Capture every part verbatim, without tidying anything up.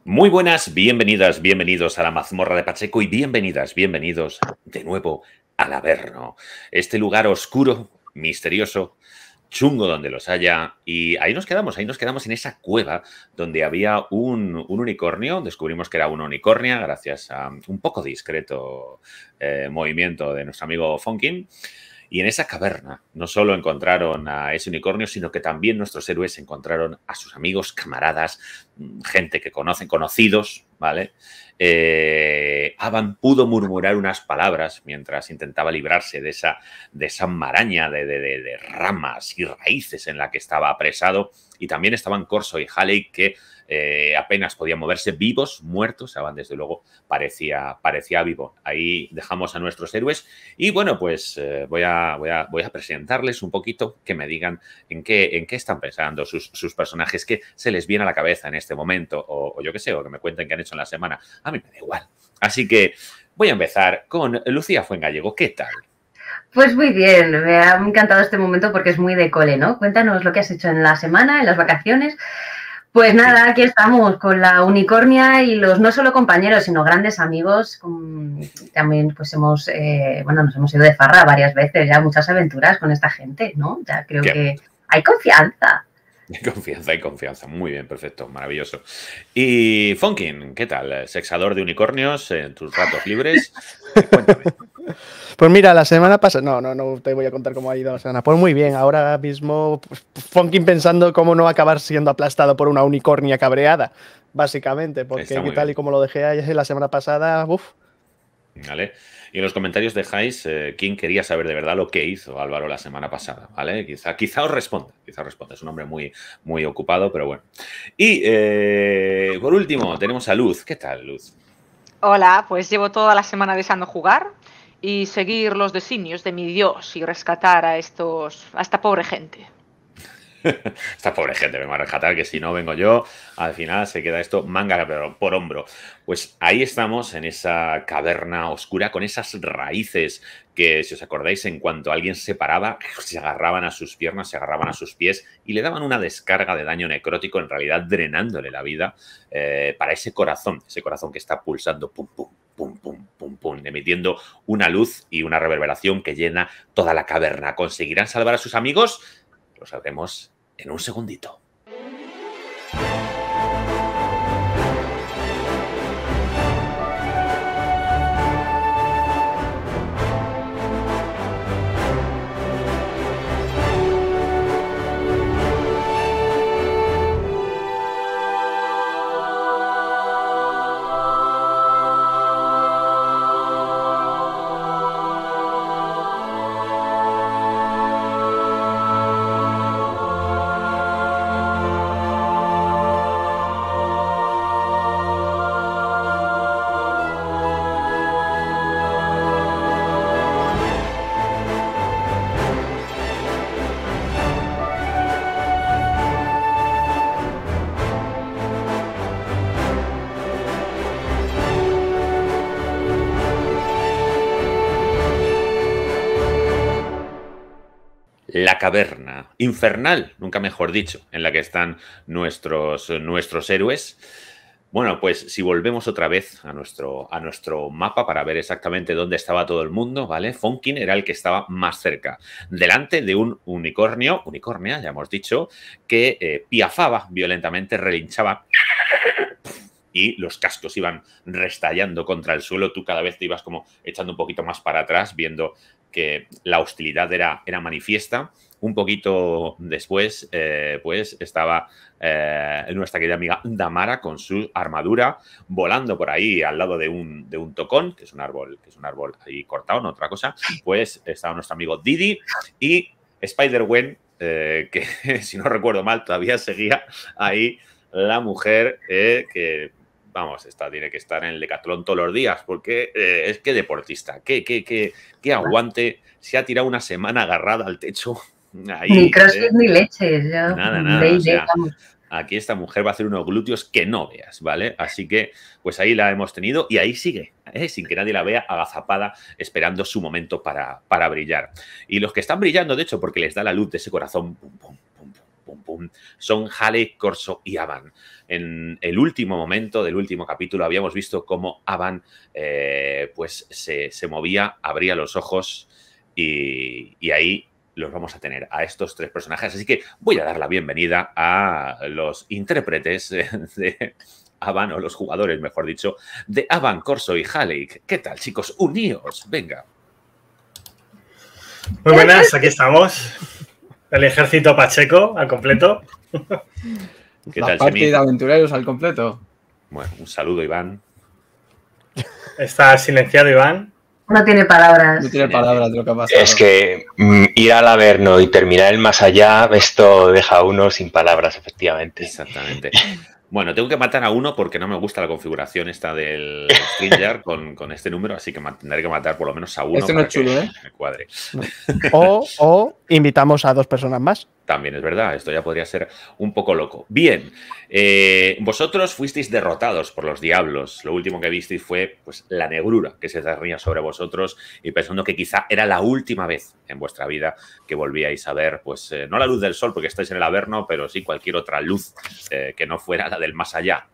Muy buenas, bienvenidas, bienvenidos a la mazmorra de Pacheco y bienvenidas, bienvenidos de nuevo al Averno. Este lugar oscuro, misterioso, chungo donde los haya. Y ahí nos quedamos, ahí nos quedamos en esa cueva donde había un, un unicornio. Descubrimos que era una unicornia gracias a un poco discreto eh, movimiento de nuestro amigo Fonkin. Y en esa caverna no solo encontraron a ese unicornio, sino que también nuestros héroes encontraron a sus amigos, camaradas, gente que conocen, conocidos, ¿vale? Eh, Avan pudo murmurar unas palabras mientras intentaba librarse de esa, de esa maraña de, de, de, de ramas y raíces en la que estaba apresado. Y también estaban Corso y Halley, que eh, apenas podían moverse, vivos, muertos. Avan, desde luego, parecía, parecía vivo. Ahí dejamos a nuestros héroes. Y bueno, pues eh, voy, a, voy, a, voy a presentarles un poquito, que me digan en qué, en qué están pensando sus, sus personajes, qué se les viene a la cabeza en este momento, o, o yo qué sé, o que me cuenten qué han hecho en la semana. A mí me da igual. Así que voy a empezar con Lucía Fuengallego. ¿Qué tal? Pues muy bien, me ha encantado este momento porque es muy de cole, ¿no? Cuéntanos lo que has hecho en la semana, en las vacaciones. Pues nada, aquí estamos con la unicornia y los no solo compañeros, sino grandes amigos. También pues hemos, eh, bueno, nos hemos ido de farra varias veces, ya muchas aventuras con esta gente, ¿no? Ya creo ¿Qué? que hay confianza. Hay confianza, hay confianza. Muy bien, perfecto, maravilloso. Y Fonkin, ¿qué tal? Sexador de unicornios en tus ratos libres. Cuéntame. Pues mira, la semana pasada... No, no, no te voy a contar cómo ha ido la semana. Pues muy bien, ahora mismo pues, Fonkin pensando cómo no acabar siendo aplastado por una unicornia cabreada, básicamente, porque tal bien. Y como lo dejé ayer la semana pasada, uff. Vale. Y en los comentarios dejáis eh, quién quería saber de verdad lo que hizo Álvaro la semana pasada, ¿vale? Quizá, quizá os responda, quizá os responda. Es un hombre muy, muy ocupado, pero bueno. Y eh, por último tenemos a Luz. ¿Qué tal, Luz? Hola, pues llevo toda la semana deseando jugar y seguir los designios de mi dios y rescatar a estos, a esta pobre gente. Esta pobre gente me va a rescatar, que si no vengo yo, al final se queda esto manga por hombro. Pues ahí estamos en esa caverna oscura con esas raíces que, si os acordáis, en cuanto alguien se paraba, se agarraban a sus piernas, se agarraban a sus pies y le daban una descarga de daño necrótico, en realidad drenándole la vida eh, para ese corazón, ese corazón que está pulsando pum, pum, pum, pum, pum, pum, emitiendo una luz y una reverberación que llena toda la caverna. ¿Conseguirán salvar a sus amigos? Lo sabremos en un segundito. La caverna infernal, nunca mejor dicho, en la que están nuestros, nuestros héroes. Bueno, pues si volvemos otra vez a nuestro, a nuestro mapa para ver exactamente dónde estaba todo el mundo, ¿vale? Fonkin era el que estaba más cerca, delante de un unicornio, unicornia, ya hemos dicho, que eh, piafaba violentamente, relinchaba y los cascos iban restallando contra el suelo. Tú cada vez te ibas como echando un poquito más para atrás, viendo que la hostilidad era, era manifiesta. Un poquito después, eh, pues, estaba eh, nuestra querida amiga Damara con su armadura volando por ahí al lado de un, de un tocón, que es un árbol, que es un árbol ahí cortado, no otra cosa. Pues estaba nuestro amigo Didi y Spider-Gwen, eh, que si no recuerdo mal, todavía seguía ahí la mujer eh, que... Vamos, esta tiene que estar en el decatlón todos los días, porque eh, es que deportista, que, que, que, que aguante, se ha tirado una semana agarrada al techo. Ahí, ni crossfit eh, ni leches. Yo, nada, nada. de, O sea, de, aquí esta mujer va a hacer unos glúteos que no veas, ¿vale? Así que, pues ahí la hemos tenido y ahí sigue, ¿eh? Sin que nadie la vea, agazapada, esperando su momento para, para brillar. Y los que están brillando, de hecho, porque les da la luz de ese corazón, pum, pum, pum, pum, pum, pum, son Halleck, Corso y Avan. En el último momento del último capítulo habíamos visto cómo Avan eh, pues se, se movía, abría los ojos y, y ahí los vamos a tener a estos tres personajes. Así que voy a dar la bienvenida a los intérpretes de Avan, o los jugadores, mejor dicho, de Avan, Corso y Halleck. ¿Qué tal, chicos? Uníos, venga. Muy buenas, aquí estamos. El ejército Pacheco al completo. ¿Qué La tal, parte Chemi? de aventureros al completo. Bueno, un saludo, Iván. Está silenciado Iván. No tiene palabras. No tiene palabras de lo que ha pasado. Es que mm, ir al Averno y terminar el más allá, esto deja a uno sin palabras, efectivamente. Exactamente. Bueno, tengo que matar a uno porque no me gusta la configuración esta del StreamYard con, con este número, así que tendré que matar por lo menos a uno Este no para es chulo, que ¿eh? me cuadre. O, o invitamos a dos personas más. También es verdad, esto ya podría ser un poco loco. Bien, eh, vosotros fuisteis derrotados por los diablos. Lo último que visteis fue pues, la negrura que se cernía sobre vosotros y pensando que quizá era la última vez en vuestra vida que volvíais a ver, pues eh, no la luz del sol porque estáis en el Averno, pero sí cualquier otra luz eh, que no fuera la del más allá.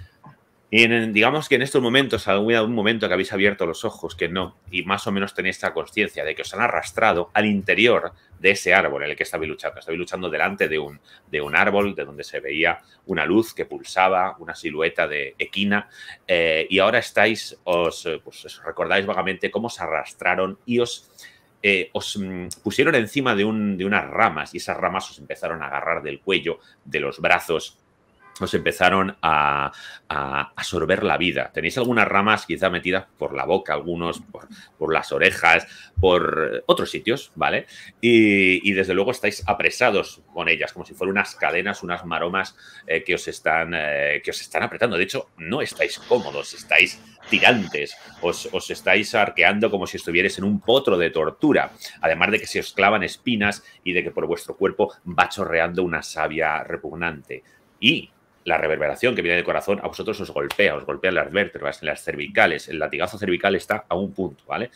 Y en, digamos que en estos momentos, algún un momento que habéis abierto los ojos, que no, y más o menos tenéis esta conciencia de que os han arrastrado al interior de ese árbol en el que estabais luchando. Estabais luchando delante de un, de un árbol de donde se veía una luz que pulsaba, una silueta de equina, eh, y ahora estáis, os, pues, os recordáis vagamente cómo os arrastraron y os... Eh, os mm, pusieron encima de, un, de unas ramas y esas ramas os empezaron a agarrar del cuello, de los brazos, os empezaron a, a absorber la vida. Tenéis algunas ramas quizá metidas por la boca, algunos por, por las orejas, por otros sitios, ¿vale? Y, y desde luego estáis apresados con ellas, como si fueran unas cadenas, unas maromas eh, que, os están, eh, que os están apretando. De hecho, no estáis cómodos, estáis tirantes, os, os estáis arqueando como si estuvierais en un potro de tortura, además de que se os clavan espinas y de que por vuestro cuerpo va chorreando una savia repugnante. Y la reverberación que viene del corazón a vosotros os golpea, os golpea en las vértebras, en las cervicales. El latigazo cervical está a un punto, ¿vale?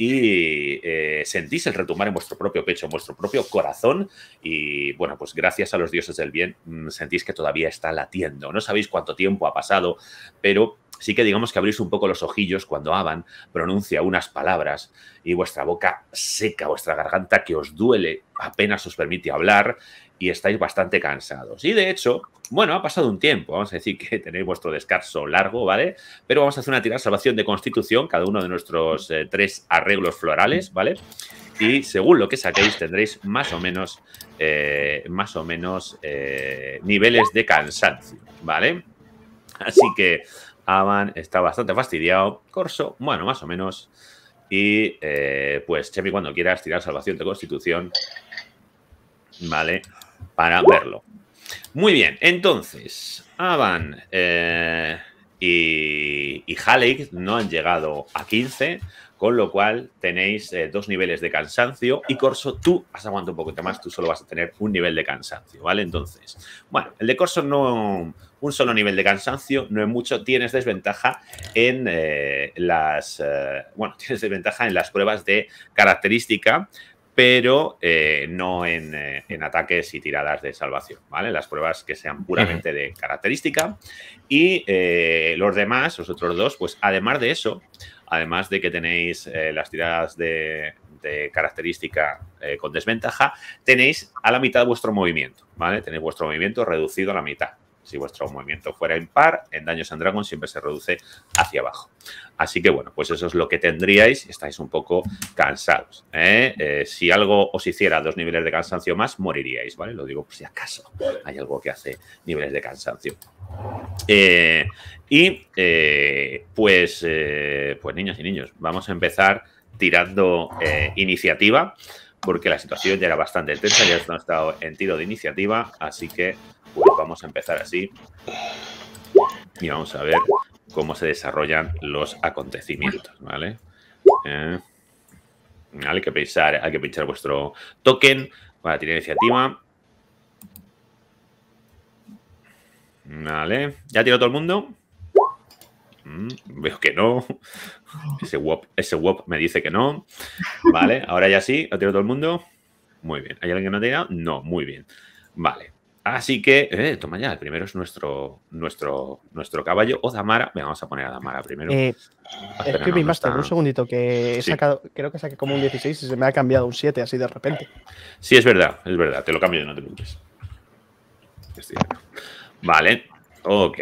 Y eh, sentís el retumbar en vuestro propio pecho, en vuestro propio corazón y, bueno, pues gracias a los dioses del bien sentís que todavía está latiendo. No sabéis cuánto tiempo ha pasado, pero sí que digamos que abrís un poco los ojillos cuando Avan pronuncia unas palabras y vuestra boca seca, vuestra garganta que os duele, apenas os permite hablar y estáis bastante cansados. Y de hecho, bueno, ha pasado un tiempo, vamos a decir que tenéis vuestro descanso largo, ¿vale? Pero vamos a hacer una tirada de salvación de constitución, cada uno de nuestros eh, tres arreglos florales, ¿vale? Y según lo que saquéis tendréis más o menos, eh, más o menos eh, niveles de cansancio, ¿vale? Así que Avan está bastante fastidiado, Corso, bueno, más o menos. Y eh, pues, Chemi, cuando quieras tirar salvación de constitución, ¿vale? Para verlo. Muy bien, entonces, Avan eh, y, y Halleck no han llegado a quince, con lo cual tenéis eh, dos niveles de cansancio y Corso, tú has aguantado un poquito más, tú solo vas a tener un nivel de cansancio, ¿vale? Entonces, bueno, el de Corso no... Un solo nivel de cansancio, no es mucho, tienes desventaja en eh, las... Eh, bueno, tienes desventaja en las pruebas de característica, pero eh, no en, eh, en ataques y tiradas de salvación, ¿vale? Las pruebas que sean puramente de característica. Y eh, los demás, los otros dos, pues además de eso, además de que tenéis eh, las tiradas de, de característica eh, con desventaja, tenéis a la mitad de vuestro movimiento, ¿vale? Tenéis vuestro movimiento reducido a la mitad. Si vuestro movimiento fuera impar, en Dungeons and Dragons siempre se reduce hacia abajo. Así que, bueno, pues eso es lo que tendríais. Estáis un poco cansados, ¿eh? Eh, si algo os hiciera dos niveles de cansancio más, moriríais, ¿vale? Lo digo por si acaso hay algo que hace niveles de cansancio. Eh, y, eh, pues, eh, pues, niños y niños, vamos a empezar tirando eh, iniciativa, porque la situación ya era bastante tensa, ya hemos estado en tiro de iniciativa, así que pues vamos a empezar así y vamos a ver cómo se desarrollan los acontecimientos, ¿vale? Eh, hay que pensar, hay que pinchar vuestro token para tirar iniciativa. Vale, ¿ya tiró todo el mundo? Mm, veo que no. Ese W O P, ese W O P me dice que no. Vale, ahora ya sí, ¿ha tirado todo el mundo? Muy bien. ¿Hay alguien que no ha tirado? No, muy bien. Vale. Así que, eh, toma ya, el primero es nuestro, nuestro, nuestro caballo o Damara. Venga, vamos a poner a Damara primero. Eh, Ah, espera, Excuse no, me, no Master, está- un segundito, que he Sí. sacado, creo que saqué como un dieciséis y se me ha cambiado un siete así de repente. Sí, es verdad, es verdad. Te lo cambio, no te preocupes. Estoy viendo. Vale, ok.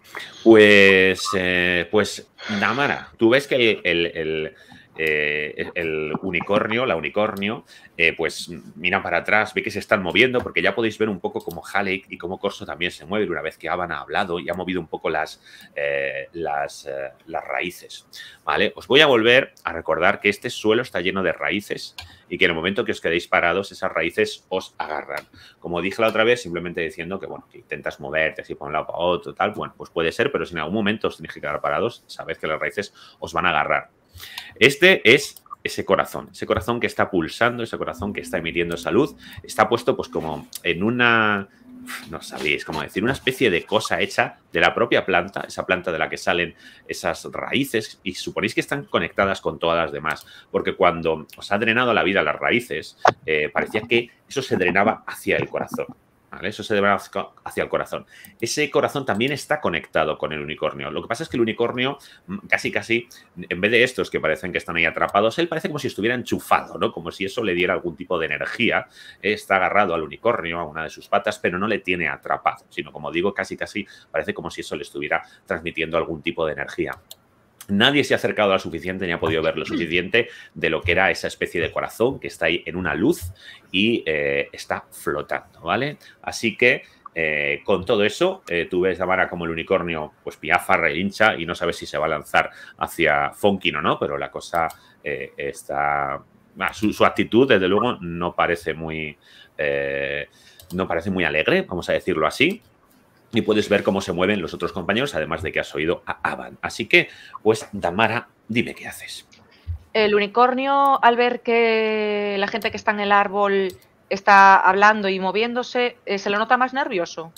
Pues, eh, pues Damara, tú ves que el, el, eh, el unicornio, la unicornio, eh, pues mira para atrás, ve que se están moviendo, porque ya podéis ver un poco cómo Halleck y cómo Corso también se mueven una vez que Avan ha hablado y ha movido un poco las, eh, las, eh, las raíces. ¿Vale? Os voy a volver a recordar que este suelo está lleno de raíces y que en el momento que os quedéis parados, esas raíces os agarran. Como dije la otra vez, simplemente diciendo que, bueno, que intentas moverte así para un lado para otro, tal, bueno, pues puede ser, pero si en algún momento os tenéis que quedar parados, sabed que las raíces os van a agarrar. Este es ese corazón, ese corazón que está pulsando, ese corazón que está emitiendo salud, está puesto pues como en una, no sabéis cómo decir, una especie de cosa hecha de la propia planta, esa planta de la que salen esas raíces y suponéis que están conectadas con todas las demás, porque cuando os ha drenado la vida las raíces, eh, parecía que eso se drenaba hacia el corazón. ¿Vale? Eso se debe hacia el corazón. Ese corazón también está conectado con el unicornio. Lo que pasa es que el unicornio, casi casi, en vez de estos que parecen que están ahí atrapados, él parece como si estuviera enchufado, ¿no? Como si eso le diera algún tipo de energía. Está agarrado al unicornio, a una de sus patas, pero no le tiene atrapado, sino, como digo, casi casi parece como si eso le estuviera transmitiendo algún tipo de energía. Nadie se ha acercado lo suficiente ni ha podido ver lo suficiente de lo que era esa especie de corazón que está ahí en una luz y eh, está flotando, ¿vale? Así que eh, con todo eso, eh, tú ves, Damara, como el unicornio pues piafa, relincha y no sabes si se va a lanzar hacia Fonkin o no, pero la cosa eh, está... Ah, su, su actitud, desde luego, no parece muy... Eh, no parece muy alegre, vamos a decirlo así. Y puedes ver cómo se mueven los otros compañeros, además de que has oído a Avan. Así que, pues, Damara, dime qué haces. El unicornio, al ver que la gente que está en el árbol está hablando y moviéndose, ¿se lo nota más nervioso?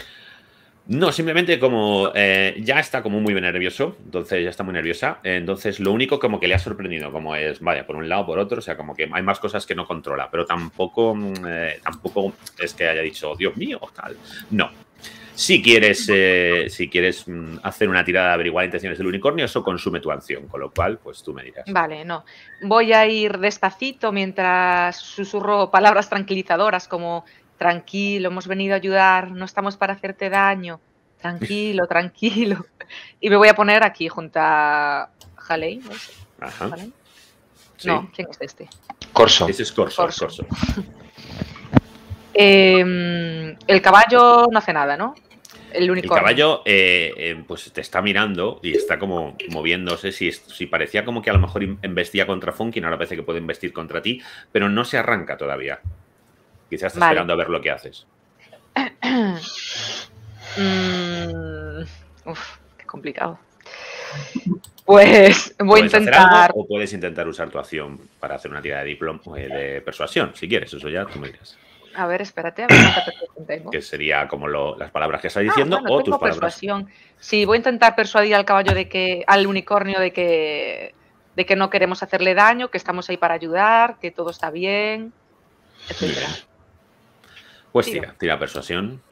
No, simplemente como eh, ya está como muy nervioso, entonces ya está muy nerviosa, entonces lo único como que le ha sorprendido, como es, vaya, por un lado, por otro, o sea, como que hay más cosas que no controla, pero tampoco, eh, tampoco es que haya dicho, Dios mío, tal, no. Si quieres, eh, si quieres mm, hacer una tirada de averiguar intenciones del unicornio, eso consume tu acción, con lo cual, pues tú me dirás. Vale, no. Voy a ir despacito mientras susurro palabras tranquilizadoras como tranquilo, hemos venido a ayudar, no estamos para hacerte daño. Tranquilo, tranquilo. Y me voy a poner aquí junto a Haley, ¿no? Ajá. ¿Vale? Sí. No, ¿quién es este? Corso. Ese es Corso. Corso. Corso. Eh, el caballo no hace nada, ¿no? El El unicornio. caballo eh, eh, pues te está mirando y está como moviéndose. Si, si parecía como que a lo mejor embestía contra Fonkin, ahora parece que puede embestir contra ti, pero no se arranca todavía. Quizás está Vale. esperando a ver lo que haces. Mm, uf, qué complicado. Pues voy a ¿Puedes hacer intentar. algo o puedes intentar usar tu acción para hacer una tirada de diploma eh, de persuasión, si quieres. Eso ya tú me dirás. A ver, espérate, a ver cuánta persuasión tengo. Que sería como lo, las palabras que estás Ah, diciendo bueno, o tengo tus palabras. persuasión. Sí, voy a intentar persuadir al caballo de que, al unicornio de que, de que no queremos hacerle daño, que estamos ahí para ayudar, que todo está bien, etcétera. Pues Tiro. tira, tira persuasión.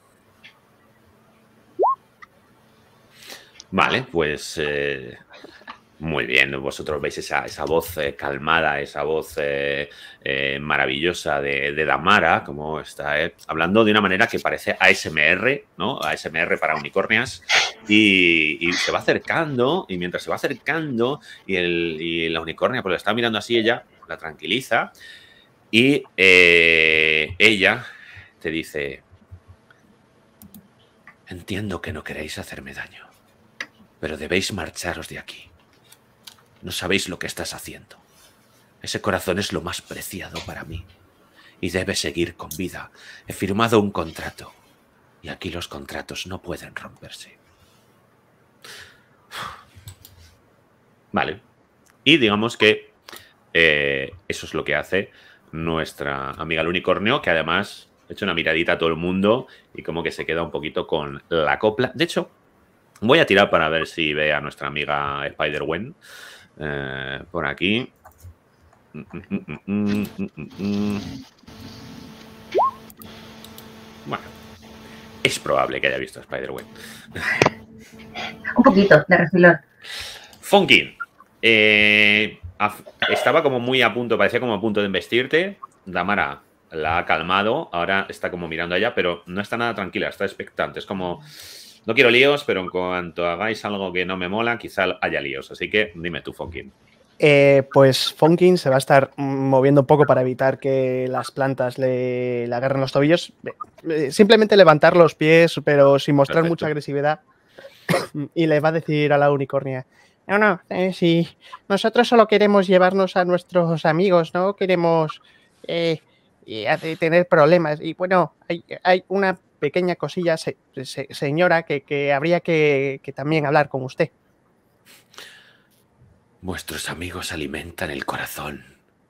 Vale, pues eh, muy bien. Vosotros veis esa, esa voz eh, calmada, esa voz eh, eh, maravillosa de, de Damara, como está eh, hablando de una manera que parece A S M R, ¿no? A S M R para unicornias. Y, y se va acercando, y mientras se va acercando, y, el, y la unicornia pues la está mirando así, ella la tranquiliza, y eh, ella te dice: entiendo que no queréis hacerme daño, pero debéis marcharos de aquí. No sabéis lo que estás haciendo. Ese corazón es lo más preciado para mí y debe seguir con vida. He firmado un contrato y aquí los contratos no pueden romperse. Vale. Y digamos que eh, eso es lo que hace nuestra amiga el unicornio, que además ha hecho una miradita a todo el mundo y como que se queda un poquito con la copla. De hecho, voy a tirar para ver si ve a nuestra amiga Spider-Gwen eh, por aquí. Mm, mm, mm, mm, mm, mm. Bueno, es probable que haya visto Spiderweb. Un poquito, de refilón. Funkin, eh, estaba como muy a punto, parecía como a punto de embestirte. Damara la ha calmado, ahora está como mirando allá, pero no está nada tranquila, está expectante. Es como, no quiero líos, pero en cuanto hagáis algo que no me mola, quizá haya líos. Así que dime tú, Funkin. Eh, pues Funkin se va a estar moviendo un poco para evitar que las plantas le, le agarren los tobillos. Simplemente levantar los pies, pero sin mostrar Perfecto. mucha agresividad. Y le va a decir a la unicornia: no, no, eh, si nosotros solo queremos llevarnos a nuestros amigos, no queremos eh, y hace- tener problemas. Y bueno, hay, hay una pequeña cosilla, se- se- señora, que, que habría que, que también hablar con usted. Vuestros amigos alimentan el corazón.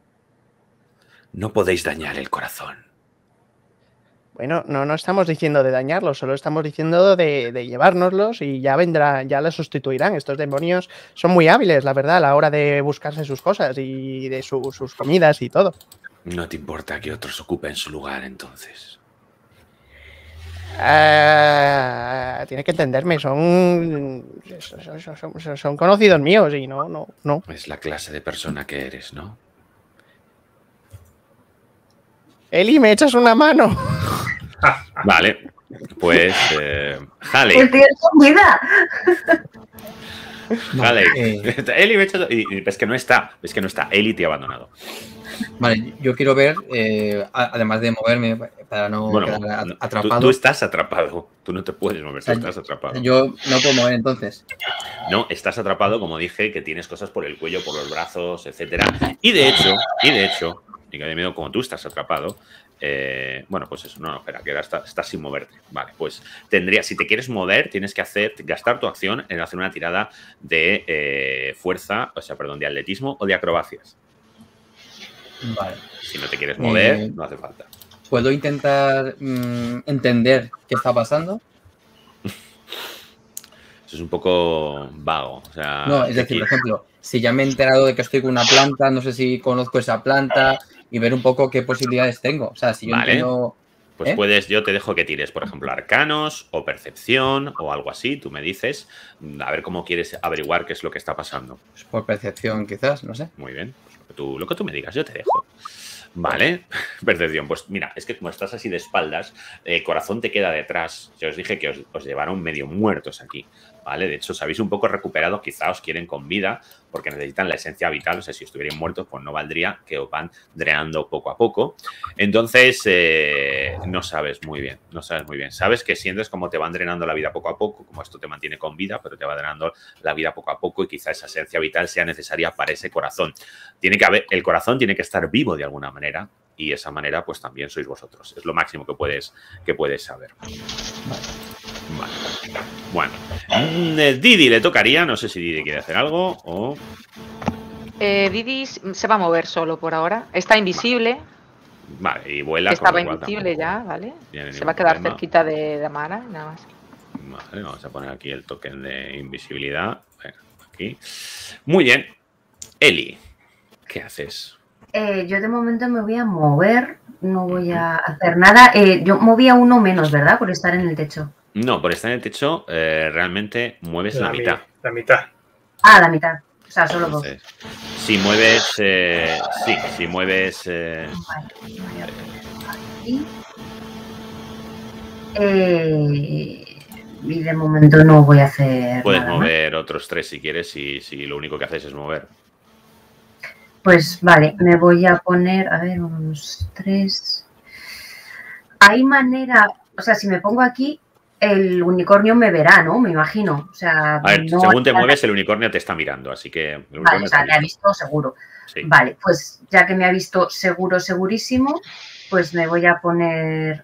No podéis dañar el corazón. Bueno, no, no estamos diciendo de dañarlos, solo estamos diciendo de, de llevárnoslos y ya vendrá, ya los sustituirán. Estos demonios son muy hábiles, la verdad, a la hora de buscarse sus cosas y de su- sus comidas y todo. No te importa que otros ocupen su lugar, entonces. Ah, tiene que entenderme, son, son, son- son- son conocidos míos y no, no, no. Es la clase de persona que eres, ¿no? Eli, ¿me echas una mano? Vale, pues eh, Haley. Estoy escondida. Vale, Haley. eh, Eli, me echas- y, y ves que no está, ves que no está. Eli te ha abandonado. vale, yo quiero ver, eh, a- además de moverme para no Bueno, quedar no, a- tú, atrapado. tú estás atrapado. Tú no te puedes mover, tú O sea, estás atrapado. Yo no puedo mover entonces. No, estás atrapado, como dije, que tienes cosas por el cuello, por los brazos, etcétera. Y de hecho, y de hecho, y que de miedo, como tú estás atrapado, eh, bueno, pues eso, no, no, espera, que ahora está- estás sin moverte. Vale, pues tendría, si te quieres mover, tienes que hacer, gastar tu acción en hacer una tirada de eh, fuerza, o sea, perdón, de atletismo o de acrobacias. Vale. Si no te quieres mover, Eh, no hace falta. ¿Puedo intentar mm, entender qué está pasando? Eso es un poco vago. O sea, No, es decir, aquí- por ejemplo, si ya me he enterado de que estoy con una planta, no sé si conozco esa planta y ver un poco qué posibilidades tengo. O sea, si yo Vale. entiendo... Pues ¿Eh? puedes, yo te dejo que tires, por ejemplo, arcanos o percepción o algo así. Tú me dices, a ver cómo quieres averiguar qué es lo que está pasando. Pues por percepción, quizás, no sé. Muy bien. Pues lo, que tú, lo que tú me digas, yo te dejo. Vale, percepción. Pues mira, es que como estás así de espaldas, el corazón te queda detrás. Yo os dije que os, os llevaron medio muertos aquí. ¿Vale? De hecho, os habéis un poco recuperado, quizá os quieren con vida, porque necesitan la esencia vital. O sea, si estuvieran muertos, pues no valdría, que os van drenando poco a poco. Entonces, eh, no sabes muy bien, no sabes muy bien. Sabes que sientes como te van drenando la vida poco a poco, como esto te mantiene con vida, pero te va drenando la vida poco a poco y quizá esa esencia vital sea necesaria para ese corazón. Tiene que haber, el corazón tiene que estar vivo de alguna manera y esa manera, pues también sois vosotros. Es lo máximo que puedes, que puedes saber. Vale. Bueno, mm, Didi le tocaría, no sé si Didi quiere hacer algo o... Eh, Didi se va a mover solo por ahora. Está invisible. Vale, y vuela. Estaba con lo cual invisible tampoco ya, ¿vale? tiene Se ningún va a quedar problema. cerquita de Damara, nada más. Vale, vamos a poner aquí el token de invisibilidad. Venga, aquí. Muy bien. Eli, ¿qué haces? Eh, yo de momento me voy a mover, no voy a hacer nada. Eh, yo movía uno menos, ¿verdad? Por estar en el techo. No, por estar en el techo, eh, realmente mueves la, La, mi- mitad. la mitad. Ah, la mitad. O sea, solo dos. Entonces, si mueves, eh, sí, si mueves, eh, Vale, voy a poner aquí. Eh, y de momento no voy a hacer puedes nada más. mover otros tres si quieres, si, si lo único que haces es mover. Pues vale, me voy a poner, a ver, unos tres. Hay manera, o sea, si me pongo aquí, el unicornio me verá, ¿no? Me imagino. O sea, A ver, no según te hay- mueves, el unicornio te está mirando, así que... El Vale, unicornio o sea, te me ha visto seguro. Sí. Vale, pues ya que me ha visto seguro, segurísimo, pues me voy a poner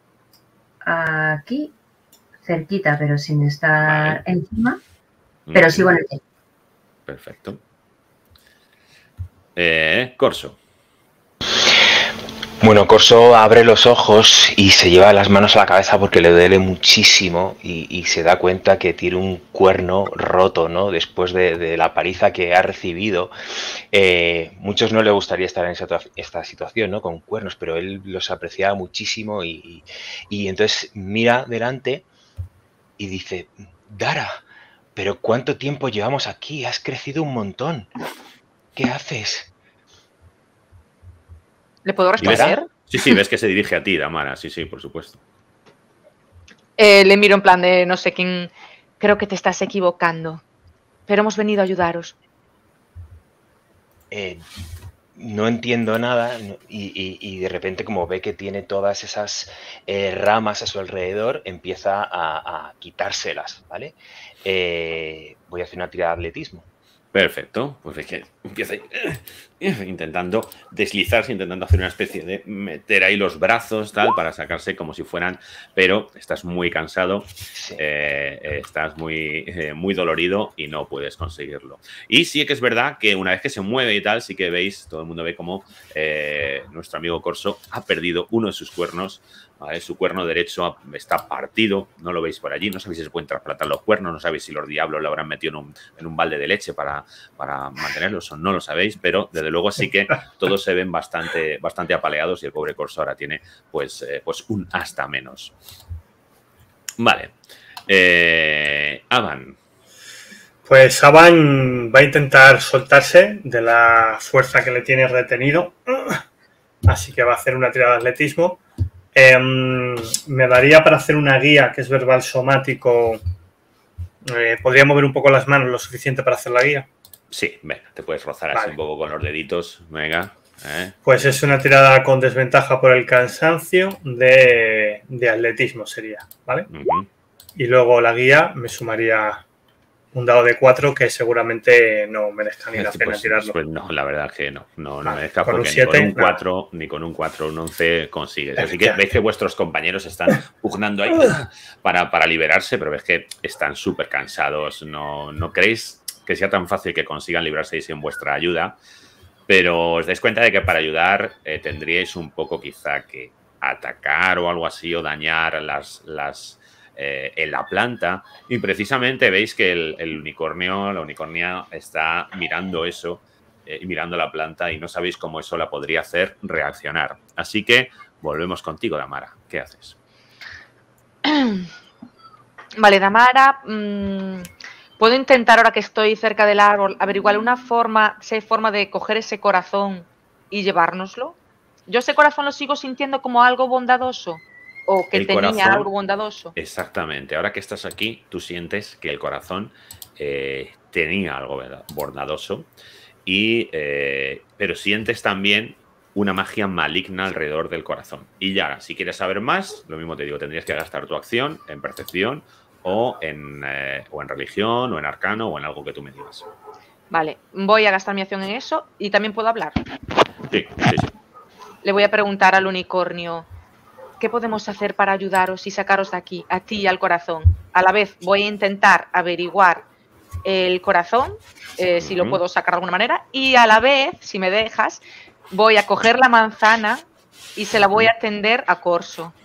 aquí, cerquita, pero sin estar Vale. encima. Pero Mm, sigo en el techo. Perfecto. Eh, Corso. Bueno, Corso abre los ojos y se lleva las manos a la cabeza porque le duele muchísimo y, y se da cuenta que tiene un cuerno roto, ¿no? Después de, de la paliza que ha recibido. Eh, muchos no le gustaría estar en esa, esta situación, ¿no? Con cuernos, pero él los apreciaba muchísimo y, y, y entonces mira delante y dice, Dara, ¿pero cuánto tiempo llevamos aquí? Has crecido un montón. ¿Qué haces? ¿Le puedo responder? Sí, sí, ves que se dirige a ti, Damara. Sí, sí, por supuesto. Eh, le miro en plan de no sé quién. Creo que te estás equivocando, pero hemos venido a ayudaros. Eh, no entiendo nada y, y, y de repente como ve que tiene todas esas eh, ramas a su alrededor, empieza a, a quitárselas, ¿vale? Eh, voy a hacer una tirada de atletismo. Perfecto, pues es que empieza intentando deslizarse, intentando hacer una especie de meter ahí los brazos, tal, para sacarse como si fueran, pero estás muy cansado, Sí. eh, estás muy, eh, muy dolorido y no puedes conseguirlo. Y sí que es verdad que una vez que se mueve y tal, sí que veis, todo el mundo ve como eh, nuestro amigo Corso ha perdido uno de sus cuernos. ¿Vale? Su cuerno derecho está partido, no lo veis por allí, no sabéis si se pueden trasplantar los cuernos, no sabéis si los diablos lo habrán metido en un, en un balde de leche para, para mantenerlos o no lo sabéis, pero desde luego sí que todos se ven bastante, bastante apaleados y el pobre Corso ahora tiene pues, eh, pues un hasta menos. Vale. Eh, Avan. Pues Avan va a intentar soltarse de la fuerza que le tiene retenido, así que va a hacer una tirada de atletismo. Eh, me daría para hacer una guía que es verbal somático. Eh, ¿Podría mover un poco las manos lo suficiente para hacer la guía? Sí, venga, te puedes rozar así Vale. un poco con los deditos. Venga. Eh. Pues es una tirada con desventaja por el cansancio de, de atletismo sería, ¿vale? Uh-huh. Y luego la guía me sumaría un dado de cuatro que seguramente no merezca ni la pena Pues, tirarlo. pues no, la verdad que no. No, no Vale, merezca con un porque siete, ni con un nada. cuatro, ni con un cuatro, un once consigues. Así que Efectivamente. veis que vuestros compañeros están pugnando ahí para, para liberarse, pero ves que están súper cansados. No, no creéis que sea tan fácil que consigan librarse sin vuestra ayuda, pero os dais cuenta de que para ayudar eh, tendríais un poco quizá que atacar o algo así o dañar las... las Eh, en la planta y precisamente veis que el, el unicornio, la unicornia está mirando eso eh, y mirando la planta y no sabéis cómo eso la podría hacer reaccionar. Así que volvemos contigo, Damara. ¿Qué haces? Vale, Damara, mmm, puedo intentar ahora que estoy cerca del árbol averiguar una forma, si hay forma de coger ese corazón y llevárnoslo. Yo ese corazón lo sigo sintiendo como algo bondadoso. O que El tenía corazón, algo bondadoso. Exactamente. Ahora que estás aquí, tú sientes que el corazón eh, tenía algo bondadoso, y, eh, pero sientes también una magia maligna alrededor del corazón. Y ya, si quieres saber más, lo mismo te digo, tendrías que gastar tu acción en percepción o en, eh, o en religión o en arcano o en algo que tú me digas. Vale, voy a gastar mi acción en eso y también puedo hablar. Sí, sí, sí. Le voy a preguntar al unicornio, ¿qué podemos hacer para ayudaros y sacaros de aquí, a ti y al corazón? A la vez voy a intentar averiguar el corazón, eh, si lo puedo sacar de alguna manera, y a la vez, si me dejas, voy a coger la manzana y se la voy a tender a Corso.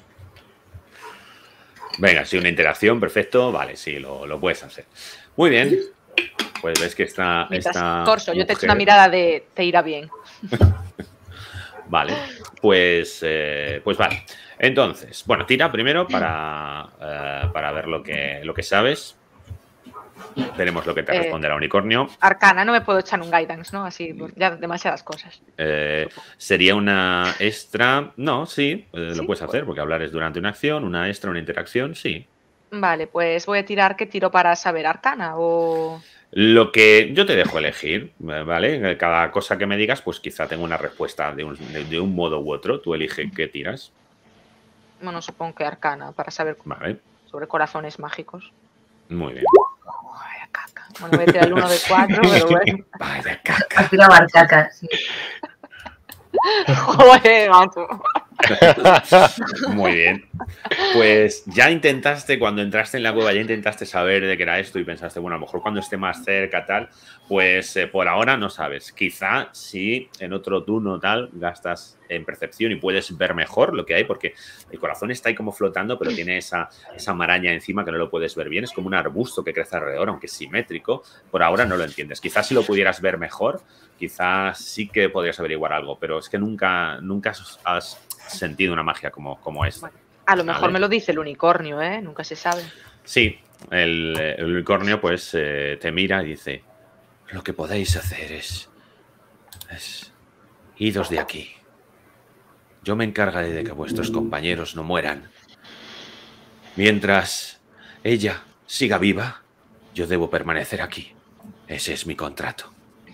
Venga, sí, una interacción, perfecto. Vale, sí, lo, lo puedes hacer. Muy bien. Pues ves que está... Mientras, esta Corso, yo te echo mujer... una mirada de te irá bien. Vale, pues, eh, pues vale. Entonces, bueno, tira primero para, eh, para ver lo que, lo que sabes. Veremos lo que te Eh, responde la unicornio. Arcana, no me puedo echar un guidance, ¿no? Así, pues, ya demasiadas cosas. Eh, sería una extra. No, sí, eh, ¿Sí? lo puedes hacer porque hablar es durante una acción, una extra, una interacción, sí. Vale, pues voy a tirar, ¿qué tiro para saber Arcana? O... Lo que yo te dejo elegir, ¿vale? Cada cosa que me digas, pues quizá tengo una respuesta de un, de, de un modo u otro. Tú elige qué tiras. Bueno, supongo que Arcana, para saber Vale, sobre corazones mágicos. muy bien. Vaya caca. Bueno, voy a tirar el uno de cuatro, pero bueno. Vaya caca. Has tirado barcaca, sí. Joder, macho. Muy bien. Pues ya intentaste, cuando entraste en la cueva, ya intentaste saber de qué era esto y pensaste, bueno, a lo mejor cuando esté más cerca, tal, pues eh, por ahora no sabes. Quizá si en otro turno tal gastas en percepción y puedes ver mejor lo que hay, porque el corazón está ahí como flotando, pero tiene esa, esa maraña encima que no lo puedes ver bien. Es como un arbusto que crece alrededor, aunque es simétrico. Por ahora no lo entiendes. Quizás si lo pudieras ver mejor, quizás sí que podrías averiguar algo, pero es que nunca, nunca has sentido una magia como, como esta. A lo mejor ¿Vale? me lo dice el unicornio, ¿eh? Nunca se sabe. Sí, el, el unicornio pues eh, te mira y dice, lo que podéis hacer es, es idos de aquí. Yo me encargaré de que vuestros compañeros no mueran. Mientras ella siga viva, yo debo permanecer aquí. Ese es mi contrato.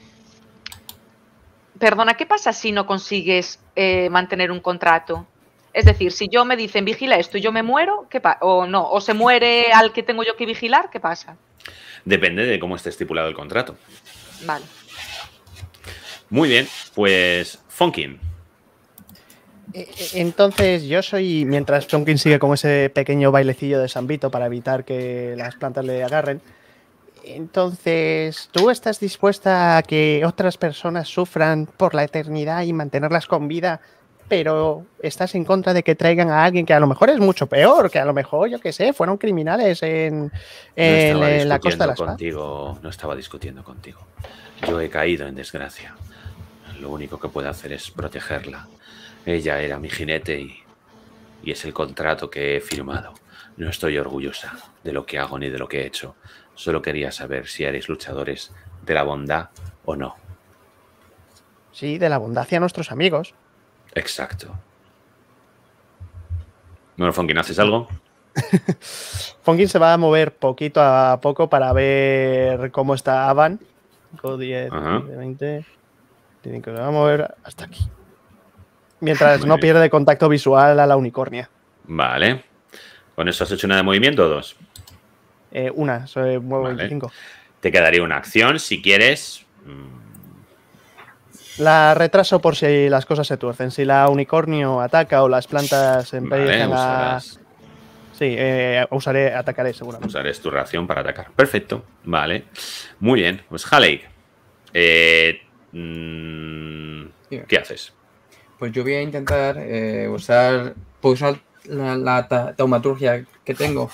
Perdona, ¿qué pasa si no consigues eh, mantener un contrato? Es decir, si yo me dicen vigila esto y yo me muero, ¿qué pasa? O no, o se muere al que tengo yo que vigilar, ¿qué pasa? Depende de cómo esté estipulado el contrato. Vale. Muy bien, pues Funkin. Entonces yo soy, mientras Funkin sigue con ese pequeño bailecillo de San Vito para evitar que las plantas le agarren, entonces ¿tú estás dispuesta a que otras personas sufran por la eternidad y mantenerlas con vida, pero estás en contra de que traigan a alguien que a lo mejor es mucho peor, que a lo mejor, yo qué sé, fueron criminales en, en, no en la Costa de las Paz? contigo, no estaba discutiendo contigo. Yo he caído en desgracia. Lo único que puedo hacer es protegerla. Ella era mi jinete y, y es el contrato que he firmado. No estoy orgullosa de lo que hago ni de lo que he hecho. Solo quería saber si eres luchadores de la bondad o no. Sí, de la bondad hacia nuestros amigos. Exacto. Bueno, Funkin, ¿haces algo? Funkin se va a mover poquito a poco para ver cómo está Avan. diez, veinte. Tiene que va a mover hasta aquí. Mientras Muy no bien. pierde contacto visual a la unicornia. Vale. ¿Con eso has hecho una de movimiento o dos? Eh, una, se mueve Vale. veinticinco. Te quedaría una acción si quieres. La retraso por si las cosas se tuercen. Si la unicornio ataca o las plantas empiezan Vale, a... usarás, Sí, eh, usaré, atacaré seguramente. usarás tu reacción para atacar. Perfecto. Vale. Muy bien. Pues Haley. Eh, mm, ¿Qué haces? Pues yo voy a intentar eh, usar, ¿puedo usar la, la ta- taumaturgia que tengo?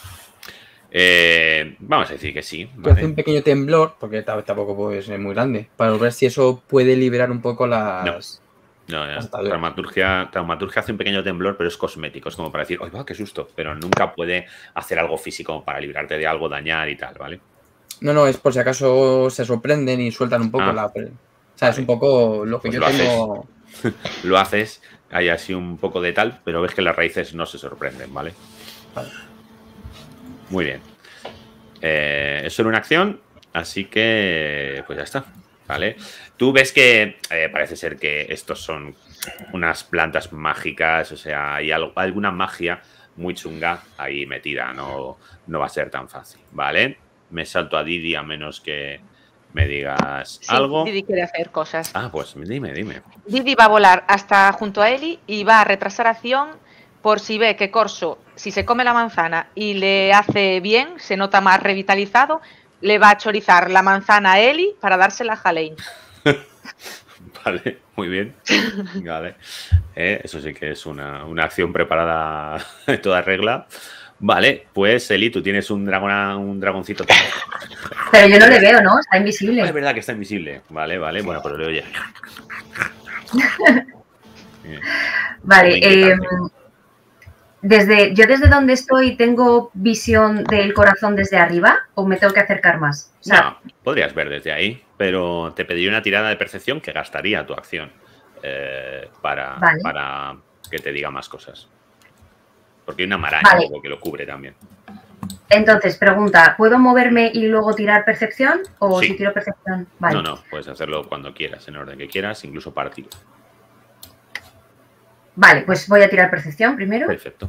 Eh, vamos a decir que sí. Que hace Vale. un pequeño temblor, porque t- tampoco puede ser muy grande, para ver si eso puede liberar un poco las... No, no. las ataduras. Traumaturgia, traumaturgia hace un pequeño temblor, pero es cosmético. Es como para decir, ¡ay, va, qué susto! Pero nunca puede hacer algo físico para librarte de algo, dañar y tal, ¿vale? No, no, es por si acaso se sorprenden y sueltan un poco Ah. la... O sea, es un poco lo que Pues yo lo tengo... Lo haces, hay así un poco de tal, pero ves que las raíces no se sorprenden, ¿vale? Vale. Muy bien. Eh, es solo una acción, así que pues ya está, ¿vale? Tú ves que eh, parece ser que estos son unas plantas mágicas, o sea, hay algo, alguna magia muy chunga ahí metida, no, no va a ser tan fácil, ¿vale? Me salto a Didi a menos que me digas Sí, algo. Didi quiere hacer cosas. Ah, pues dime, dime. Didi va a volar hasta junto a Eli y va a retrasar acción por si ve que Corso, si se come la manzana y le hace bien, se nota más revitalizado, le va a chorizar la manzana a Eli para dársela a Halein. Vale, muy bien. Vale. Eh, eso sí que es una, una acción preparada en toda regla. Vale, pues Eli, tú tienes un dragón, un dragoncito. Pero yo no le veo, ¿no? Está Ah, es invisible. verdad que está invisible. Vale, vale. Bueno, pero le oye. Eh, Vale, muy eh, inquietante. desde, ¿yo desde donde estoy tengo visión del corazón desde arriba o me tengo que acercar más? O sea, No, podrías ver desde ahí, pero te pediría una tirada de percepción que gastaría tu acción eh, para, Vale. para que te diga más cosas. Porque hay una maraña Vale. luego que lo cubre también. entonces, pregunta, ¿puedo moverme y luego tirar percepción? ¿O Sí. si tiro percepción? Vale. No, no, puedes hacerlo cuando quieras, en orden que quieras, incluso partir. Vale, pues voy a tirar percepción primero. Perfecto.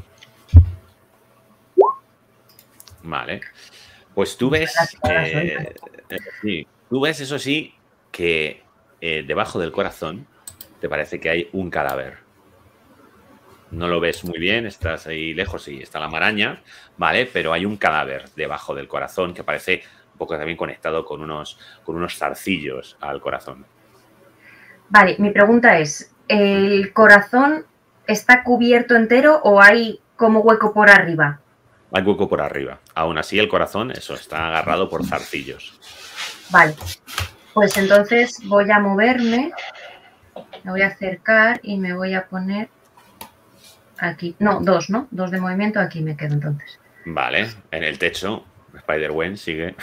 Vale. Pues tú ves, eh, eh, sí, tú ves, eso sí, que eh, debajo del corazón te parece que hay un cadáver. No lo ves muy bien, estás ahí lejos y está la maraña, ¿vale? Pero hay un cadáver debajo del corazón que parece un poco también conectado con unos, con unos zarcillos al corazón. Vale, mi pregunta es, ¿el corazón está cubierto entero o hay como hueco por arriba? Hay hueco por arriba. Aún así, el corazón, eso, está agarrado por zarcillos. Vale, pues entonces voy a moverme, me voy a acercar y me voy a poner aquí. No, dos, ¿no? Dos de movimiento, aquí me quedo entonces. Vale, en el techo, Spider-Gwen sigue.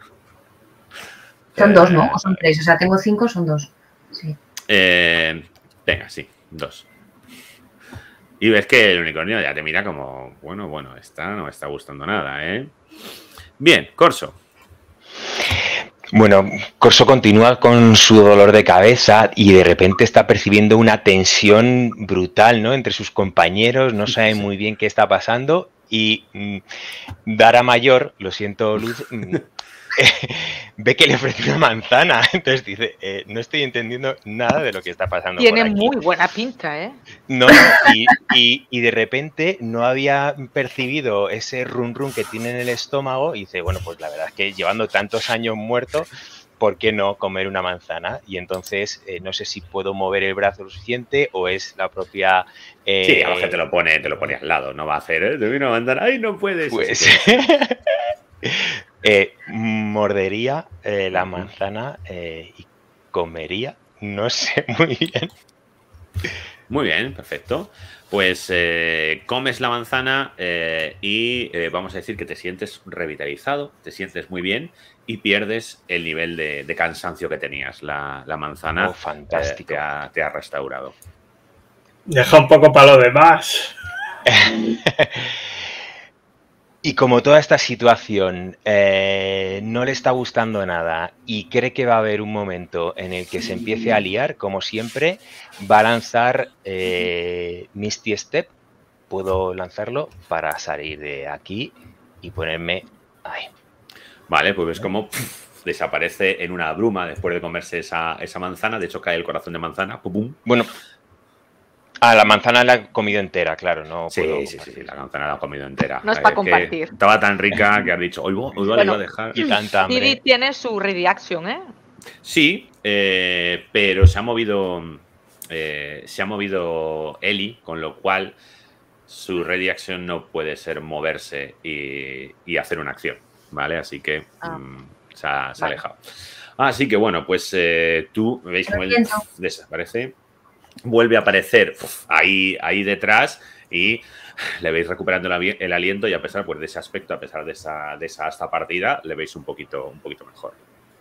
Son eh, dos, ¿no? O son tres, o sea, tengo cinco, son dos. Sí. Eh, venga, sí, dos. Y ves que el unicornio ya te mira como, bueno, bueno, esta no me está gustando nada, ¿eh? Bien, Corso. Bueno, Corso continúa con su dolor de cabeza y de repente está percibiendo una tensión brutal, ¿no? Entre sus compañeros, no sabe muy bien qué está pasando y mm, Dara Mayor, lo siento, Luz, mm, ve que le ofrece una manzana. Entonces dice, eh, no estoy entendiendo nada de lo que está pasando. Tiene por aquí. muy buena pinta, ¿eh? No, y, y, y de repente no había percibido ese run run que tiene en el estómago y dice, bueno, pues la verdad es que llevando tantos años muerto, ¿por qué no comer una manzana? Y entonces eh, no sé si puedo mover el brazo lo suficiente o es la propia... Eh, Sí, a lo que te lo pone, te lo pone al lado, no va a hacer, ¿eh? Te viene una manzana, ¡ay, no puedes! Pues... eh, mordería eh, la manzana eh, y comería, no sé muy bien. Muy bien, perfecto. Pues eh, comes la manzana eh, y eh, vamos a decir que te sientes revitalizado, te sientes muy bien y pierdes el nivel de, de cansancio que tenías. La, la manzana Oh, fantástico. eh, te, ha, te ha restaurado. Deja un poco para lo demás. Y como toda esta situación eh, no le está gustando nada y cree que va a haber un momento en el que se empiece a liar, como siempre, va a lanzar eh, Misty Step. Puedo lanzarlo para salir de aquí y ponerme ahí. Vale, pues ves cómo pff, desaparece en una bruma después de comerse esa, esa manzana. De hecho, cae el corazón de manzana. Pum, pum. Bueno, ah, la manzana la he comido entera, claro, no Sí, puedo sí, sí, la manzana la ha comido entera. No es Eh, para que compartir. Estaba tan rica que has dicho, hoy hoy la Bueno, iba a dejar. y tanta Didi hambre. tiene su reaction, ¿eh? Sí, eh, pero se ha movido eh, se ha movido Eli, con lo cual su ready action no puede ser moverse y, y hacer una acción, ¿vale? Así que Ah. mm, se ha, se ha Vale. alejado. Así que bueno, pues eh, tú veis Lo cómo él siento. desaparece, vuelve a aparecer uf, ahí, ahí detrás y le veis recuperando el, avi- el aliento y a pesar pues, de ese aspecto, a pesar de esa, de esa hasta partida, le veis un poquito, un poquito mejor.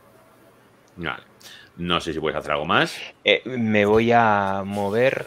Vale. No sé si puedes hacer algo más. Eh, me voy a mover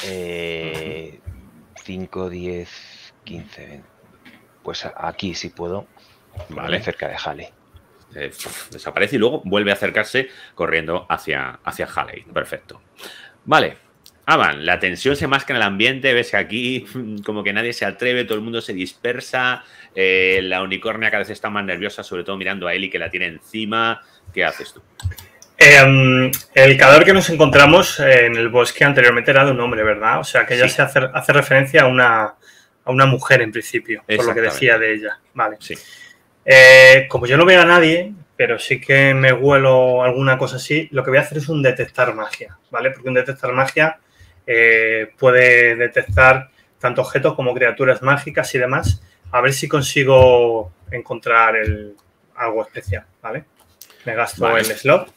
eh, cinco, diez, quince, veinte. Pues a- aquí sí puedo. Vale. Cerca de Halley. Eh, pf, desaparece y luego vuelve a acercarse corriendo hacia, hacia Halley. Perfecto. Vale. Avan, la tensión se masca en el ambiente. Ves que aquí como que nadie se atreve, todo el mundo se dispersa. Eh, la unicornia cada vez está más nerviosa, sobre todo mirando a Eli que la tiene encima. ¿Qué haces tú? Eh, el cadáver que nos encontramos en el bosque anteriormente era de un hombre, ¿verdad? O sea, que ella Sí. se hace, hace referencia a una, a una mujer en principio, por lo que Exactamente. decía de ella. Vale. Sí. Eh, como yo no veo a nadie, pero sí que me huelo alguna cosa así, lo que voy a hacer es un detectar magia, ¿vale? Porque un detectar magia eh, puede detectar tanto objetos como criaturas mágicas y demás. A ver si consigo encontrar el, algo especial, ¿vale? Me gasto Vale. el slot.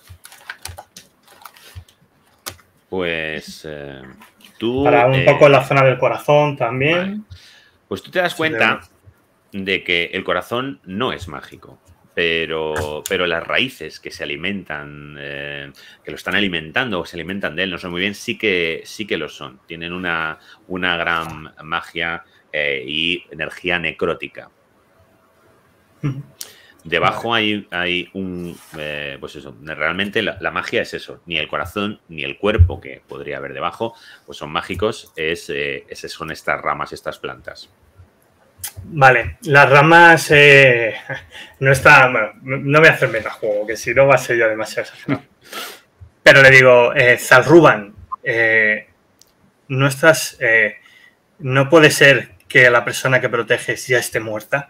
Pues eh, tú... Para un eh, poco la zona del corazón también. Vale. Pues tú te das cuenta de que el corazón no es mágico, pero, pero las raíces que se alimentan, eh, que lo están alimentando o se alimentan de él, no sé muy bien, sí que, sí que lo son. Tienen una, una gran magia eh, y energía necrótica. Debajo hay, hay un... Eh, pues eso, realmente la, la magia es eso. Ni el corazón ni el cuerpo, que podría haber debajo, pues son mágicos. Es, eh, es, son estas ramas, estas plantas. Vale, las ramas eh, no está... Bueno, no voy a hacer metajuego, que si no va a ser ya demasiado exagerado. Pero le digo, eh, Zalruban, eh, no estás... Eh, ¿no puede ser que la persona que proteges ya esté muerta?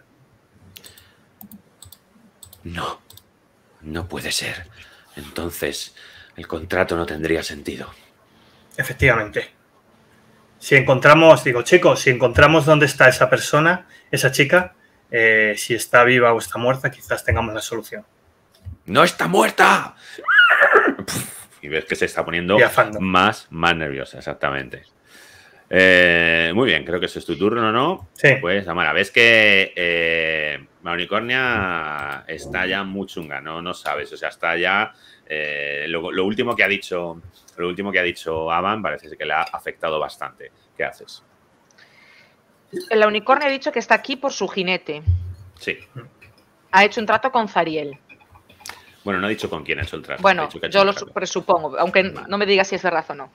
No, no puede ser. Entonces, el contrato no tendría sentido. Efectivamente. Si encontramos, digo, chicos, si encontramos dónde está esa persona, esa chica, eh, si está viva o está muerta, quizás tengamos la solución. ¡No está muerta! Y ves que se está poniendo Piafando. más, más nerviosa, exactamente. Eh, muy bien, creo que ese es tu turno, ¿no? Sí. Pues, Amara, ves que eh, la unicornia está ya muy chunga, ¿no? No sabes, o sea, está ya... Eh, lo, lo último que ha dicho, lo último que ha dicho Avan parece que le ha afectado bastante. ¿Qué haces? La unicornia ha dicho que está aquí por su jinete. Sí. Ha hecho un trato con Zariel. Bueno, no ha dicho con quién ha hecho el trato. Bueno, ha dicho que ha hecho yo un lo trato. presupongo, aunque Vale. no me diga si es verdad o no.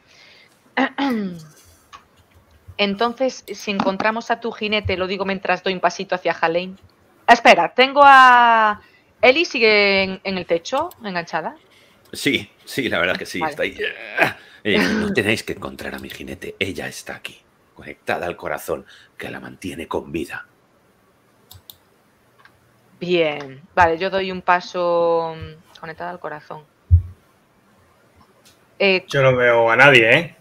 Entonces, si encontramos a tu jinete, lo digo mientras doy un pasito hacia Halein. Ah, espera, tengo a... ¿Eli sigue en, en el techo, enganchada? Sí, sí, la verdad que sí, Vale. está ahí. Eh, no tenéis que encontrar a mi jinete, ella está aquí, conectada al corazón, que la mantiene con vida. Bien, vale, yo doy un paso mm, conectada al corazón. Eh, Yo no veo a nadie, ¿eh?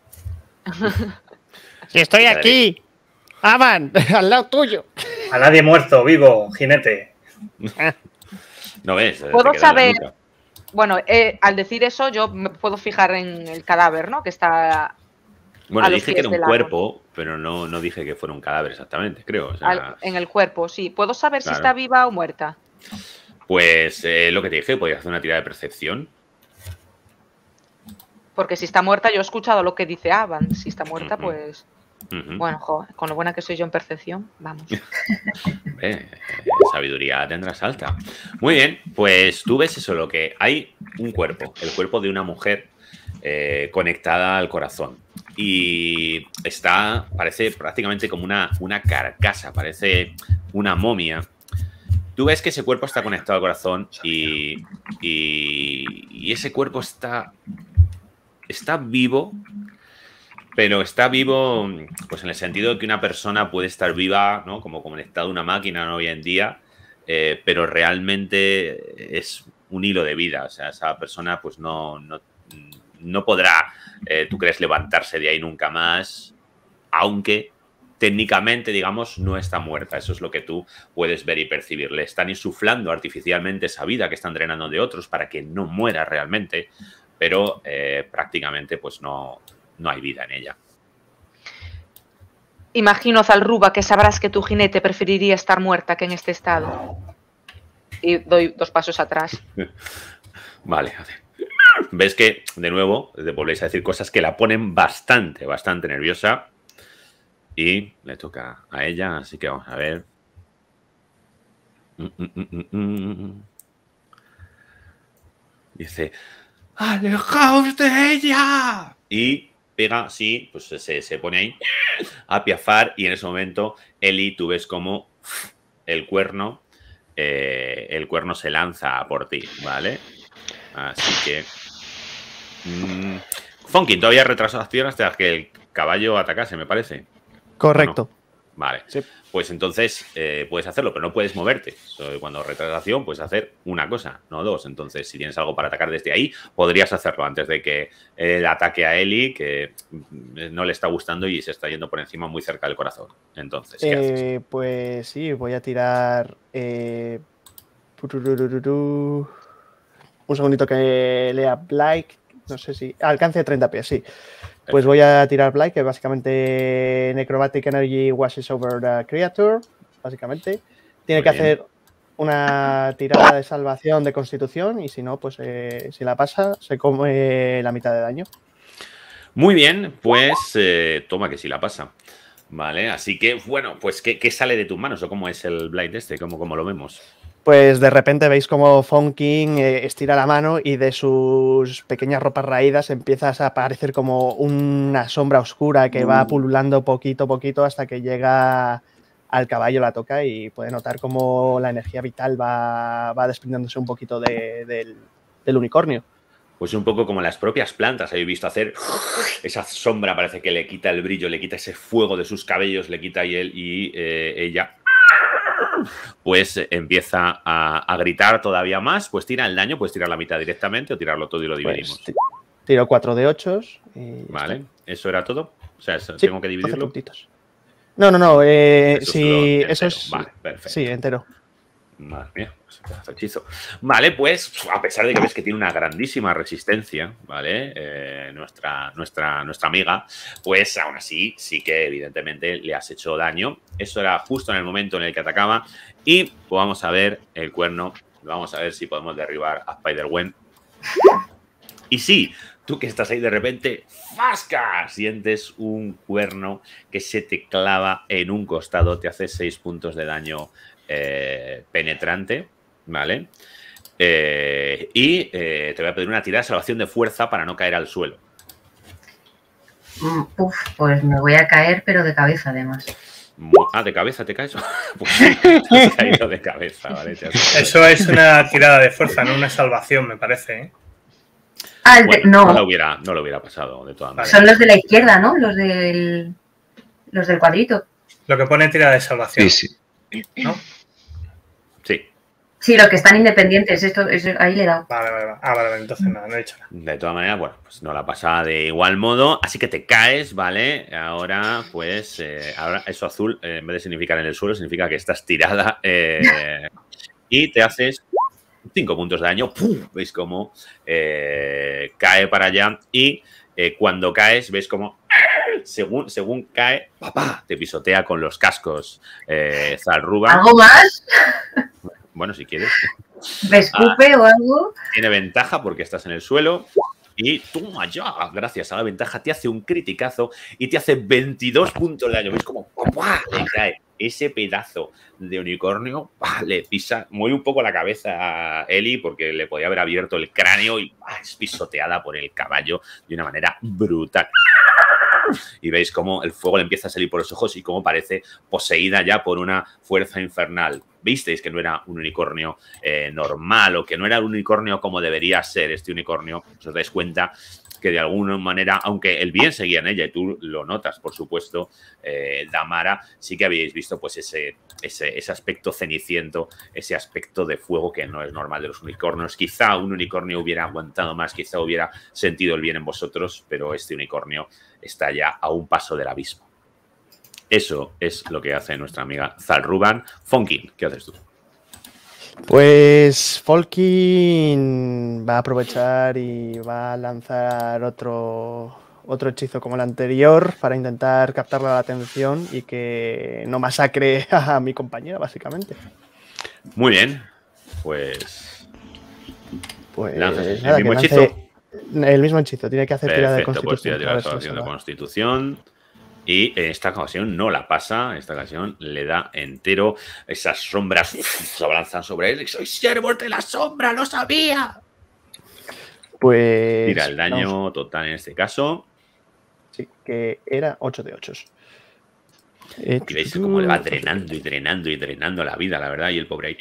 ¡Si estoy Chica de aquí! ¡Avan! ¡Al lado tuyo! A nadie muerto, vivo, jinete. ¿No ves? Te ¿Puedo queda en la saber? nuca. Bueno, eh, al decir eso, yo me puedo fijar en el cadáver, ¿no? Que está Bueno, a los dije que pies era un del árbol. cuerpo, pero no, no dije que fuera un cadáver exactamente, creo. O sea, al- en el cuerpo, sí. ¿Puedo saber si Claro. está viva o muerta? pues eh, lo que te dije, podías hacer una tirada de percepción. Porque si está muerta, yo he escuchado lo que dice Avan. Si está muerta, Ujú. pues... Ujú. Bueno, jo, con lo buena que soy yo en percepción, vamos. Eh, sabiduría tendrás alta. Muy bien, pues tú ves eso, lo que hay un cuerpo, el cuerpo de una mujer eh, conectada al corazón. Y está, parece prácticamente como una, una carcasa, parece una momia. Tú ves que ese cuerpo está conectado al corazón y, y, y ese cuerpo está, está vivo, pero está vivo pues en el sentido de que una persona puede estar viva, ¿no? Como conectada a una máquina, ¿no? Hoy en día, eh, pero realmente es un hilo de vida. O sea, esa persona pues no, no, no podrá, eh, tú crees, levantarse de ahí nunca más, aunque técnicamente, digamos, no está muerta. Eso es lo que tú puedes ver y percibir. Le están insuflando artificialmente esa vida que están drenando de otros para que no muera realmente, pero eh, prácticamente pues no, no hay vida en ella. Imagino, Zalruba, que sabrás que tu jinete preferiría estar muerta que en este estado. Y doy dos pasos atrás. Vale, a ver. Ves que, de nuevo, te volvéis a decir cosas que la ponen bastante, bastante nerviosa. Y le toca a ella, así que vamos a ver. Mm, mm, mm, mm, mm. Dice, ¡alejaos de ella! Y pega, sí, pues se, se pone ahí a piafar y en ese momento, Eli, tú ves como el cuerno, eh, el cuerno se lanza por ti, ¿vale? Así que... Mmm, Funkin, todavía retrasado acción hasta que el caballo atacase, me parece. Correcto. Vale, Sí. pues entonces eh, puedes hacerlo, pero no puedes moverte. So, cuando retrasación puedes hacer una cosa, no dos. Entonces, si tienes algo para atacar desde ahí, podrías hacerlo antes de que el ataque a Eli, que no le está gustando y se está yendo por encima muy cerca del corazón. Entonces, ¿qué haces? Eh, pues sí, voy a tirar. Eh, pururururu. Un segundito que lea Blake. No sé si. Alcance de treinta pies, sí. Pues voy a tirar Blake, que básicamente Necromantic Energy washes over the creature. Básicamente. Tiene Muy que bien. hacer una tirada de salvación de constitución. Y si no, pues eh, si la pasa, se come la mitad de daño. Muy bien, pues eh, toma que sí la pasa. Vale, así que, bueno, pues ¿qué, qué sale de tus manos? ¿O cómo es el blind este? ¿Cómo, cómo lo vemos? Pues de repente veis como Funkin eh, estira la mano y de sus pequeñas ropas raídas empieza a aparecer como una sombra oscura que va pululando poquito a poquito hasta que llega al caballo, la toca y puede notar como la energía vital va, va desprendiéndose un poquito de, del, del unicornio. Pues un poco como las propias plantas, habéis visto hacer esa sombra, parece que le quita el brillo, le quita ese fuego de sus cabellos, le quita y él y eh, ella pues eh, empieza a, a gritar todavía más, pues tira el daño, puedes tirar la mitad directamente o tirarlo todo y lo dividimos. Pues, tiro cuatro de ocho y Vale, ¿eso era todo? O sea, eso, sí, tengo que dividirlo. No, no, no, eh, Eso sí, es eso es... Vale, perfecto. Sí, entero. Madre mía, pues pedazo de hechizo. Vale, pues a pesar de que ves que tiene una grandísima resistencia, ¿vale? Eh, nuestra, nuestra, nuestra amiga, pues aún así sí que evidentemente le has hecho daño. Eso era justo en el momento en el que atacaba. Y pues, vamos a ver el cuerno. Vamos a ver si podemos derribar a Spider-Gwen. Y sí, tú que estás ahí de repente, ¡fasca! Sientes un cuerno que se te clava en un costado, te hace seis puntos de daño eh, penetrante, ¿vale? Eh, y eh, te voy a pedir una tirada de salvación de fuerza para no caer al suelo. Uf, pues me voy a caer, pero de cabeza además. Ah, ¿de cabeza te caes? Pues sí, te has caído de cabeza, ¿vale? Te has... Eso es una tirada de fuerza, no una salvación, me parece, ¿eh? Ah, el bueno, de, no. No lo, hubiera, no lo hubiera pasado, de todas maneras. Son los de la izquierda, ¿no? Los del, los del cuadrito. Lo que pone tirada de salvación. Sí, sí. ¿No? Sí. Sí, los que están independientes. Esto, eso, ahí le he dado. Vale, vale, vale. Ah, vale, vale, entonces nada, no he dicho nada. De todas maneras, bueno, pues no la pasa de igual modo, así que te caes, ¿vale? Ahora, pues, eh, ahora eso azul, eh, en vez de significar en el suelo, significa que estás tirada eh, y te haces cinco puntos de daño. ¡Pum! ¿Veis cómo eh, cae para allá? Y eh, cuando caes, ves cómo, según, según cae, ¡papá! Te pisotea con los cascos eh, Zalruba. ¿Algo más? Bueno, si quieres. ¿Me escupe ah, o algo? Tiene ventaja porque estás en el suelo. Y toma ya, gracias a la ventaja, te hace un criticazo y te hace veintidós puntos de daño. ¿Ves cómo ¡pua! Le cae ese pedazo de unicornio? ¡Pah! Le pisa, mueve un poco la cabeza a Eli porque le podía haber abierto el cráneo y ¡pah! Es pisoteada por el caballo de una manera brutal. Y veis cómo el fuego le empieza a salir por los ojos y cómo parece poseída ya por una fuerza infernal. Visteis que no era un unicornio eh, normal o que no era un unicornio como debería ser este unicornio. Os dais cuenta que de alguna manera, aunque el bien seguía en ella y tú lo notas, por supuesto, eh, Damara, sí que habíais visto pues ese, ese, ese aspecto ceniciento, ese aspecto de fuego que no es normal de los unicornios. Quizá un unicornio hubiera aguantado más, quizá hubiera sentido el bien en vosotros, pero este unicornio está ya a un paso del abismo. Eso es lo que hace nuestra amiga Zalruban. Fonkin, ¿qué haces tú? Pues Folkin va a aprovechar y va a lanzar otro, otro hechizo como el anterior para intentar captarle la atención y que no masacre a mi compañera, básicamente. Muy bien, pues... Pues lanzas el nada, mismo lance, hechizo. El mismo hechizo, tiene que hacer tirada de Perfecto, pues tira constitución. de salvación de constitución. Y en esta ocasión no la pasa, en esta ocasión le da entero. Esas sombras uf, se abalanzan sobre él. ¡Soy siervo de la sombra! ¡Lo sabía! Pues... Tira el daño vamos. total en este caso. Sí, que era ocho de ocho. Y veis cómo le va drenando y drenando y drenando la vida, la verdad. Y el pobre ahí...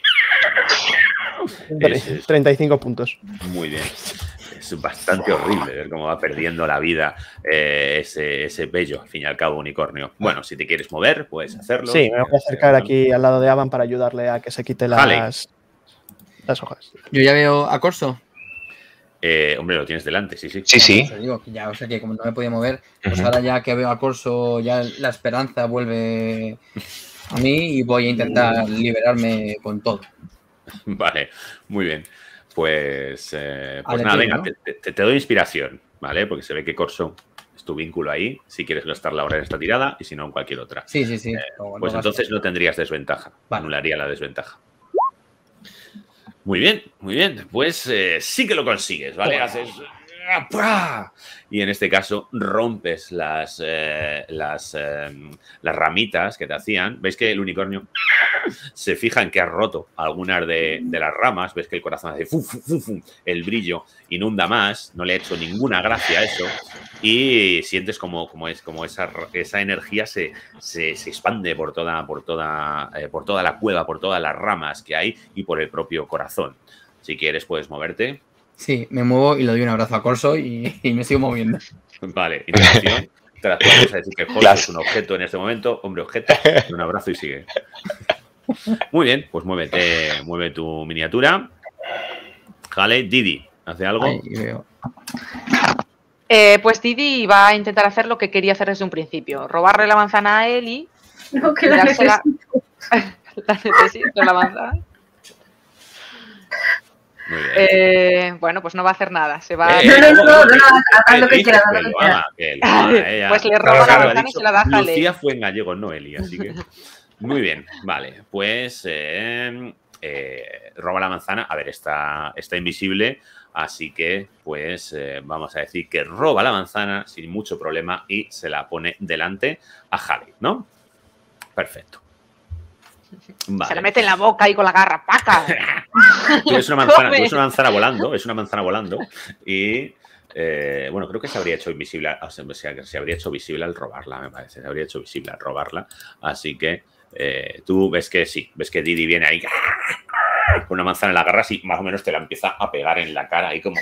Es, es, treinta y cinco puntos. Muy bien. Es bastante horrible ver cómo va perdiendo la vida eh, ese, ese bello, al fin y al cabo, unicornio. Bueno, si te quieres mover, puedes hacerlo. Sí, me voy a acercar aquí al lado de Avan para ayudarle a que se quite las, vale. las hojas. Yo ya veo a Corso. Eh, hombre, lo tienes delante, sí, sí. Sí, sí. Pues digo, ya, o sea que como no me podía mover, pues ahora ya que veo a Corso, ya la esperanza vuelve a mí y voy a intentar liberarme con todo. Vale, muy bien. Pues, eh, pues Vale, nada, tío, venga, ¿no? te, te, te doy inspiración, ¿vale? Porque se ve que Corso es tu vínculo ahí, si quieres gastarla ahora en esta tirada y si no en cualquier otra. Sí, sí, sí. Eh, lo, pues lo entonces gasto. no tendrías desventaja, Vale. anularía la desventaja. Muy bien, muy bien. Pues eh, sí que lo consigues, ¿vale? Haces... ¡Pah! Y en este caso rompes las, eh, las, eh, las ramitas que te hacían. ¿Veis que el unicornio se fija en que has roto algunas de, de las ramas? ¿Ves que el corazón hace fu, fu, fu, fu, el brillo inunda más? No le ha hecho ninguna gracia a eso. Y sientes como, como, es, como esa, esa energía se, se, se expande por toda, por, toda, eh, por toda la cueva, por todas las ramas que hay y por el propio corazón. Si quieres puedes moverte. Sí, me muevo y le doy un abrazo a Corso y, y me sigo moviendo. Vale, interacción. Te la vamos a decir que Corso es un objeto en este momento, hombre objeto, un abrazo y sigue. Muy bien, pues muévete, mueve tu miniatura. Jale, Didi, ¿hace algo? Ahí veo. Eh, pues Didi va a intentar hacer lo que quería hacer desde un principio. Robarle la manzana a Eli. No, que y la dársela- necesito. La necesito, la manzana. Muy bien. Eh, bueno, pues no va a hacer nada. Se va Eh, No, no, no, ¿cómo? no, no, ¿Qué haz lo que dices? quieras, haz Que lo que lo quieras. haga, que lo haga, ella. Pues le Claro, roba la claro, manzana y se la da a Jale. Lucía fue en gallego, no Eli, así que... Muy bien, vale. Pues eh, eh, roba la manzana. A ver, está, está invisible, así que pues eh, vamos a decir que roba la manzana sin mucho problema y se la pone delante a Jale, ¿no? Perfecto. Vale. Se la mete en la boca ahí con la garra. ¡Paca! Tú eres una manzana, tú Come. eres una manzana volando, es una manzana volando y eh, bueno, creo que se habría hecho invisible, o sea, se habría hecho visible al robarla, me parece, se habría hecho visible al robarla, así que eh, tú ves que sí, ves que Didi viene ahí con una manzana en la garra y más o menos te la empieza a pegar en la cara ahí como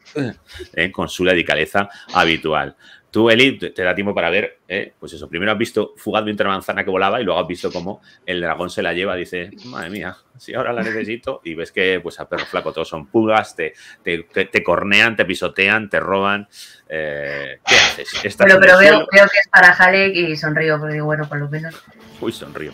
eh, con su delicadeza habitual. Tú, Eli, te, te da tiempo para ver, eh, pues eso, primero has visto fugazmente una manzana que volaba y luego has visto cómo el dragón se la lleva, dice, madre mía, si ahora la necesito, y ves que pues a perro flaco todos son pulgas, te, te, te, te cornean, te pisotean, te roban. Eh, ¿Qué haces? Estás Pero, en pero el veo, suelo. veo que es para Halek y sonrío porque digo, bueno, por lo menos. Uy, sonrío.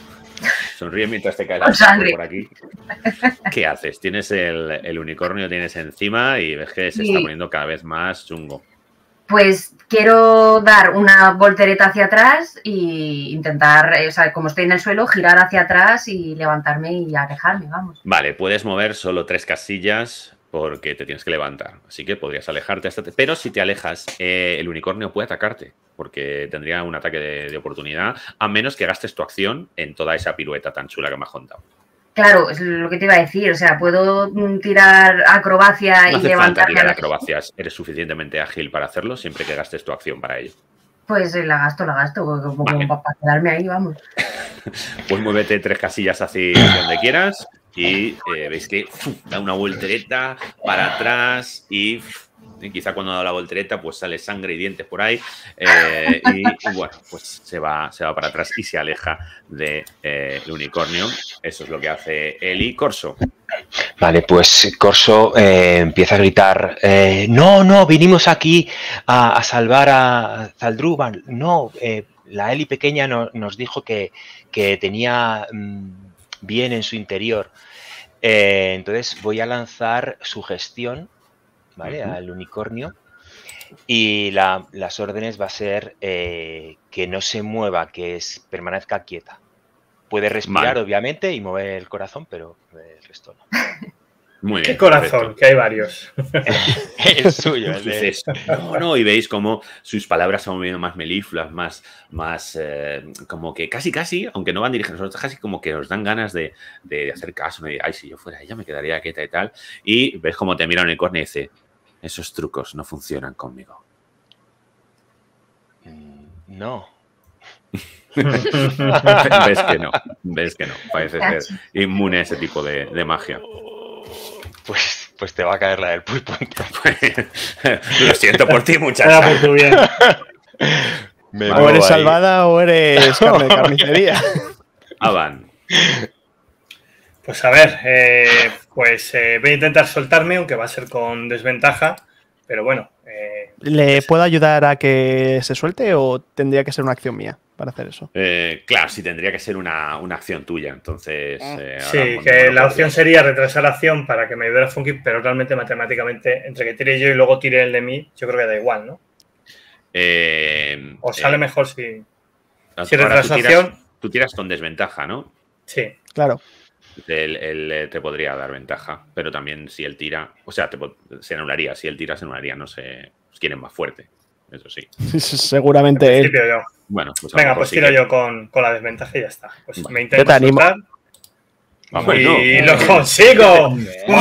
Sonríe mientras te cae Con la sangre sangre. por aquí. ¿Qué haces? Tienes el, el unicornio, tienes encima y ves que se Sí. está poniendo cada vez más chungo. Pues quiero dar una voltereta hacia atrás e intentar, eh, o sea, como estoy en el suelo, girar hacia atrás y levantarme y alejarme, vamos. Vale, puedes mover solo tres casillas porque te tienes que levantar. Así que podrías alejarte hasta... Te... Pero si te alejas, eh, el unicornio puede atacarte porque tendría un ataque de, de oportunidad, a menos que gastes tu acción en toda esa pirueta tan chula que me has contado. Claro, es lo que te iba a decir, o sea, puedo mm, tirar acrobacia No y hace falta levantarme. tirar a la- acrobacias. Eres suficientemente ágil para hacerlo siempre que gastes tu acción para ello. Pues eh, la gasto, la gasto, como, como Vale. para quedarme ahí, vamos. Pues muévete tres casillas hacia hacia donde quieras y eh, veis que ¡fum! Da una voltereta para atrás y, ¡fum! Y quizá cuando da la voltereta pues sale sangre y dientes por ahí eh, y, y bueno, pues se va, se va para atrás y se aleja del de, eh, unicornio. Eso es lo que hace Eli. Corso. Vale, pues Corso eh, empieza a gritar, eh, no, no, vinimos aquí a, a salvar a Zaldrúbal. No, eh, la Eli pequeña no, nos dijo que, que tenía mmm, bien en su interior. Eh, entonces voy a lanzar sugestión, ¿vale? Uh-huh. Al unicornio. Y la, las órdenes va a ser eh, que no se mueva, que es, permanezca quieta. Puede respirar, vale, obviamente, y mover el corazón, pero el resto no. Muy bien. ¿Qué corazón? Perfecto. Que hay varios. El suyo. El de... Dices, no, no, y veis cómo sus palabras se van moviendo más melifluas, más, más eh, como que casi, casi, aunque no van dirigidos a nosotros, casi como que os dan ganas de, de hacer caso. De, ay, si yo fuera ella me quedaría quieta y tal. Y ves cómo te mira un unicornio y dice, esos trucos no funcionan conmigo. No. Ves que no, ves que no. Parece ser inmune a ese tipo de, de magia. Pues, pues te va a caer la del pulpo. Lo siento por ti, muchacha. Era por tu bien. Me o eres ahí. Salvada o eres carne de carnicería. Avan. Pues a ver, eh, pues eh, voy a intentar soltarme, aunque va a ser con desventaja, pero bueno. Eh, ¿Le pues, puedo ayudar a que se suelte o tendría que ser una acción mía para hacer eso? Eh, claro, sí, tendría que ser una, una acción tuya, entonces... Eh, sí, que la opción sería retrasar acción para que me ayudara Funky, pero realmente matemáticamente, entre que tire yo y luego tire el de mí, yo creo que da igual, ¿no? Eh, o sale eh, mejor si, si retraso acción... acción... Tú tiras con desventaja, ¿no? Sí. Claro. Él, él te podría dar ventaja, pero también si él tira, o sea, te, se anularía, si él tira se anularía, no sé, quién es más fuerte, eso sí. Seguramente él. Yo. Bueno, pues venga, pues tiro sí yo con, con la desventaja y ya está. Pues vale. me intento soltar Vamos, y no. lo consigo.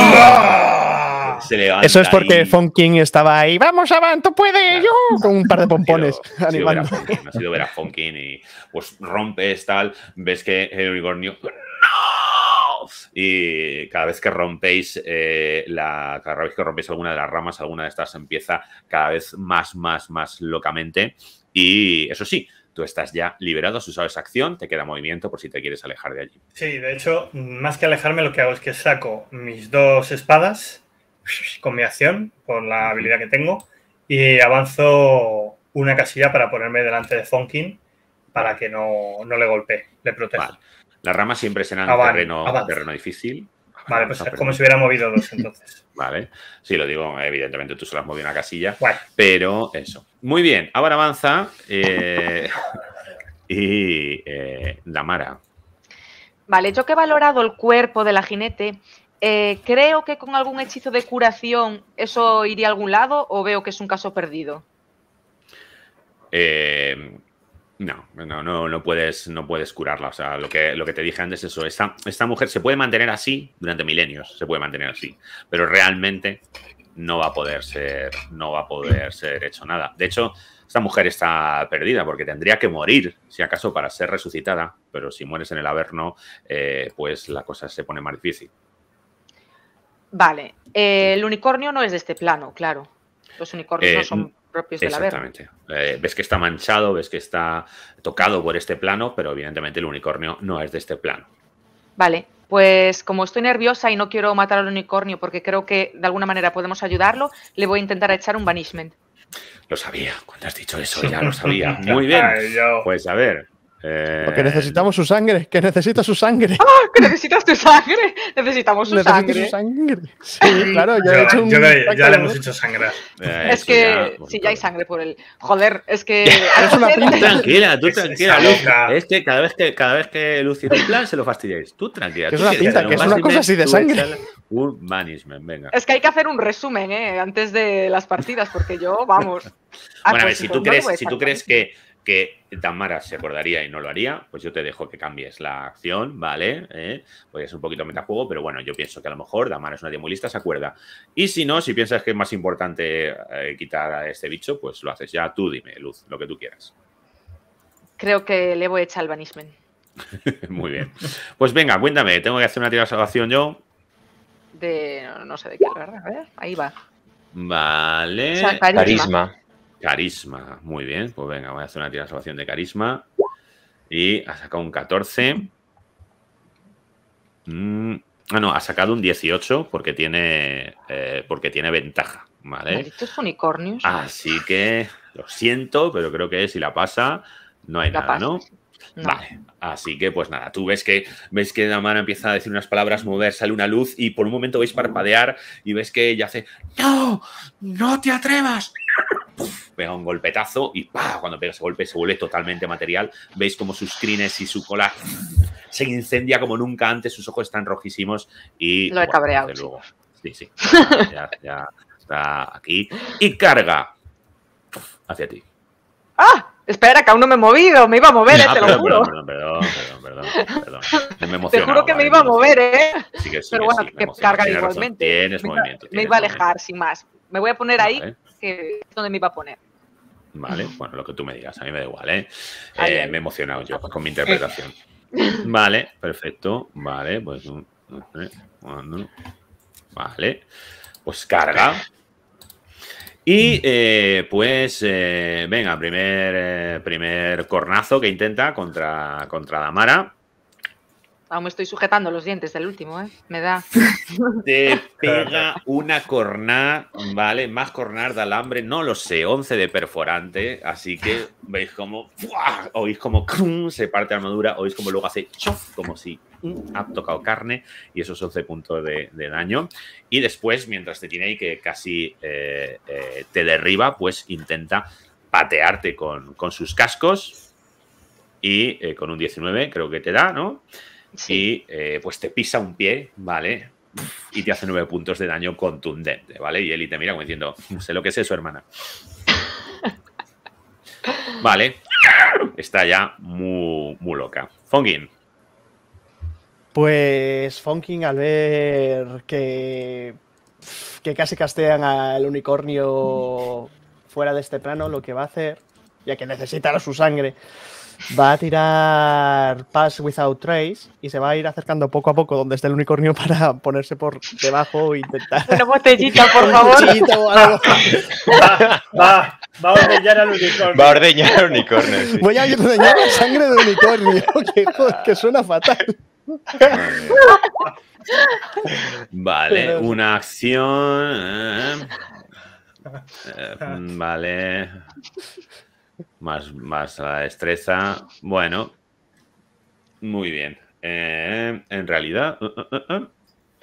Se levanta eso es porque y... Fonking estaba ahí, vamos, Avan, tú puedes, claro. Yo, con un par de pompones ha sido, animando. Ha sido, Fonkin, ha sido ver a Fonkin y pues rompes tal, ves que el unicornio... ¡No! mouth. Y cada vez que rompéis eh, la, cada vez que rompéis alguna de las ramas, alguna de estas empieza cada vez más, más, más locamente. Y eso sí, tú estás ya liberado, has usado esa acción, te queda movimiento por si te quieres alejar de allí. Sí, de hecho, más que alejarme, lo que hago es que saco mis dos espadas con mi acción, por la habilidad que tengo, y avanzo una casilla para ponerme delante de Fonkin para que no, no le golpee, le proteja. Vale. Las ramas siempre serán Avan, terreno, terreno difícil. Vale, pues es como si hubiera movido dos entonces. Vale, sí, lo digo, evidentemente tú solo has movido una casilla, bueno. pero eso. Muy bien, ahora avanza eh, y eh, Damara. Vale, yo que he valorado el cuerpo de la jinete, eh, creo que con algún hechizo de curación eso iría a algún lado o veo que es un caso perdido. Eh, no, no, no, no puedes, no puedes curarla. O sea, lo que, lo que te dije antes es eso. Esta, esta mujer se puede mantener así durante milenios, se puede mantener así, pero realmente no va a poder ser, no va a poder ser hecho nada. De hecho, esta mujer está perdida porque tendría que morir, si acaso, para ser resucitada, pero si mueres en el Averno, eh, pues la cosa se pone más difícil. Vale, eh, el unicornio no es de este plano, claro. Los unicornios Eh, no son propios del Averno. Exactamente. Eh, ves que está manchado, ves que está tocado por este plano, pero evidentemente el unicornio no es de este plano. Vale, pues como estoy nerviosa y no quiero matar al unicornio porque creo que de alguna manera podemos ayudarlo, le voy a intentar echar un banishment. Lo sabía, cuando has dicho eso ya lo sabía. Muy bien. Pues a ver. Eh... Porque necesitamos su sangre, que necesita su sangre. ¡Ah! ¡Que necesitas tu sangre! Necesitamos su Necesito sangre. Su sangre. Sí, claro, yo, yo, he hecho un yo le, ya le hemos hecho sangrar. Eh, es que ya, si sí, ya hay sangre por el. Joder, es que. Es una pinta. Tranquila, tú Es- tranquila, esa Luz. boca. Es que cada vez que cada vez que Luz tiene un plan se lo fastidiáis. Tú tranquila. Que es tú una quieres pinta, hacer que un es una cosa banishment, así de tú sangre. échale Un banishment, venga. Es que hay que hacer un resumen, ¿eh? Antes de las partidas, porque yo, vamos. Bueno, a ver, pues, si pues tú no le crees, voy a si echar tú crees banishment. que, que Damara se acordaría y no lo haría, pues yo te dejo que cambies la acción, ¿vale? ¿Eh? Pues es un poquito metajuego, pero bueno, yo pienso que a lo mejor Damara es una tía muy lista, se acuerda. Y si no, si piensas que es más importante eh, quitar a este bicho, pues lo haces ya. Tú dime, Luz, lo que tú quieras. Creo que le voy a echar el banishment. Muy bien. Pues venga, cuéntame, tengo que hacer una tira de salvación yo. De. No, no sé de qué, la verdad. A ver, ahí va. Vale. O sea, carisma. Carisma. Carisma, muy bien. Pues venga, voy a hacer una tira de salvación de carisma. Y ha sacado un catorce. Mm, ah, no, ha sacado un dieciocho porque tiene, eh, porque tiene ventaja, ¿vale? Malditos unicornios. Así que lo siento, pero creo que si la pasa, no hay La nada, pasa, ¿no? sí. No. Vale, así que pues nada, tú ves que ves que Damara empieza a decir unas palabras, mover, sale una luz y por un momento veis parpadear y ves que ella hace ¡No! ¡No te atrevas! Puf, pega un golpetazo y ¡pah! Cuando pega ese golpe se vuelve totalmente material. Veis como sus crines y su cola se incendia como nunca antes, sus ojos están rojísimos y Lo he bueno, cabreado, desde sí. luego. Sí, sí. Ya, ya está aquí y carga hacia ti. ¡Ah! Espera, que aún no me he movido. Me iba a mover, eh, Ah, te lo perdón, juro. perdón, perdón, perdón, perdón, perdón. Me he Te emocionado, juro que me vale, iba a me mover, ¿eh? Sí que sí, Pero que bueno, sí, me que emociona. carga Tienes razón, igualmente. Tienes Me iba, movimiento. me tienes iba a movimiento. alejar, sin más. Me voy a poner ahí, Vale. que es donde me iba a poner. Vale, bueno, lo que tú me digas, a mí me da igual, ¿eh? Ahí, Eh, ahí. me he emocionado yo con mi interpretación. Vale, perfecto. Vale, pues un, dos, tres, cuatro. Vale, pues carga. Y eh, pues, eh, venga, primer, eh, primer cornazo que intenta contra, contra Damara. Aún me estoy sujetando los dientes del último, ¿eh? Me da. Te pega una corná, ¿vale? Más cornar de alambre, no lo sé, once de perforante, así que veis como, ¡fua! Oís como ¡crum! Se parte la armadura, oís como luego hace chof, como si ¡um! Ha tocado carne, y esos once puntos de, de daño. Y después, mientras te tiene ahí que casi eh, eh, te derriba, pues intenta patearte con, con sus cascos y eh, con un diecinueve creo que te da, ¿no? Sí. Y eh, pues te pisa un pie, ¿vale? Y te hace nueve puntos de daño contundente, ¿vale? Y Eli te mira como diciendo, sé lo que es eso, hermana. Vale. Está ya muy, muy loca. Fongin. Pues Fonking, al ver que, que casi castean al unicornio fuera de este plano, lo que va a hacer, ya que necesita su sangre, va a tirar Pass Without Trace y se va a ir acercando poco a poco donde está el unicornio para ponerse por debajo e intentar. Una botellita, por favor. Un cuchillito o algo. Va, va, va a ordeñar al unicornio. Va a ordeñar al unicornio. Sí. Voy a ordeñar la sangre de unicornio, que, joder, que suena fatal. Vale, Pero- una acción. eh, eh, vale. Más, más la destreza. Bueno. Muy bien. Eh, en realidad. uh, uh, uh, uh.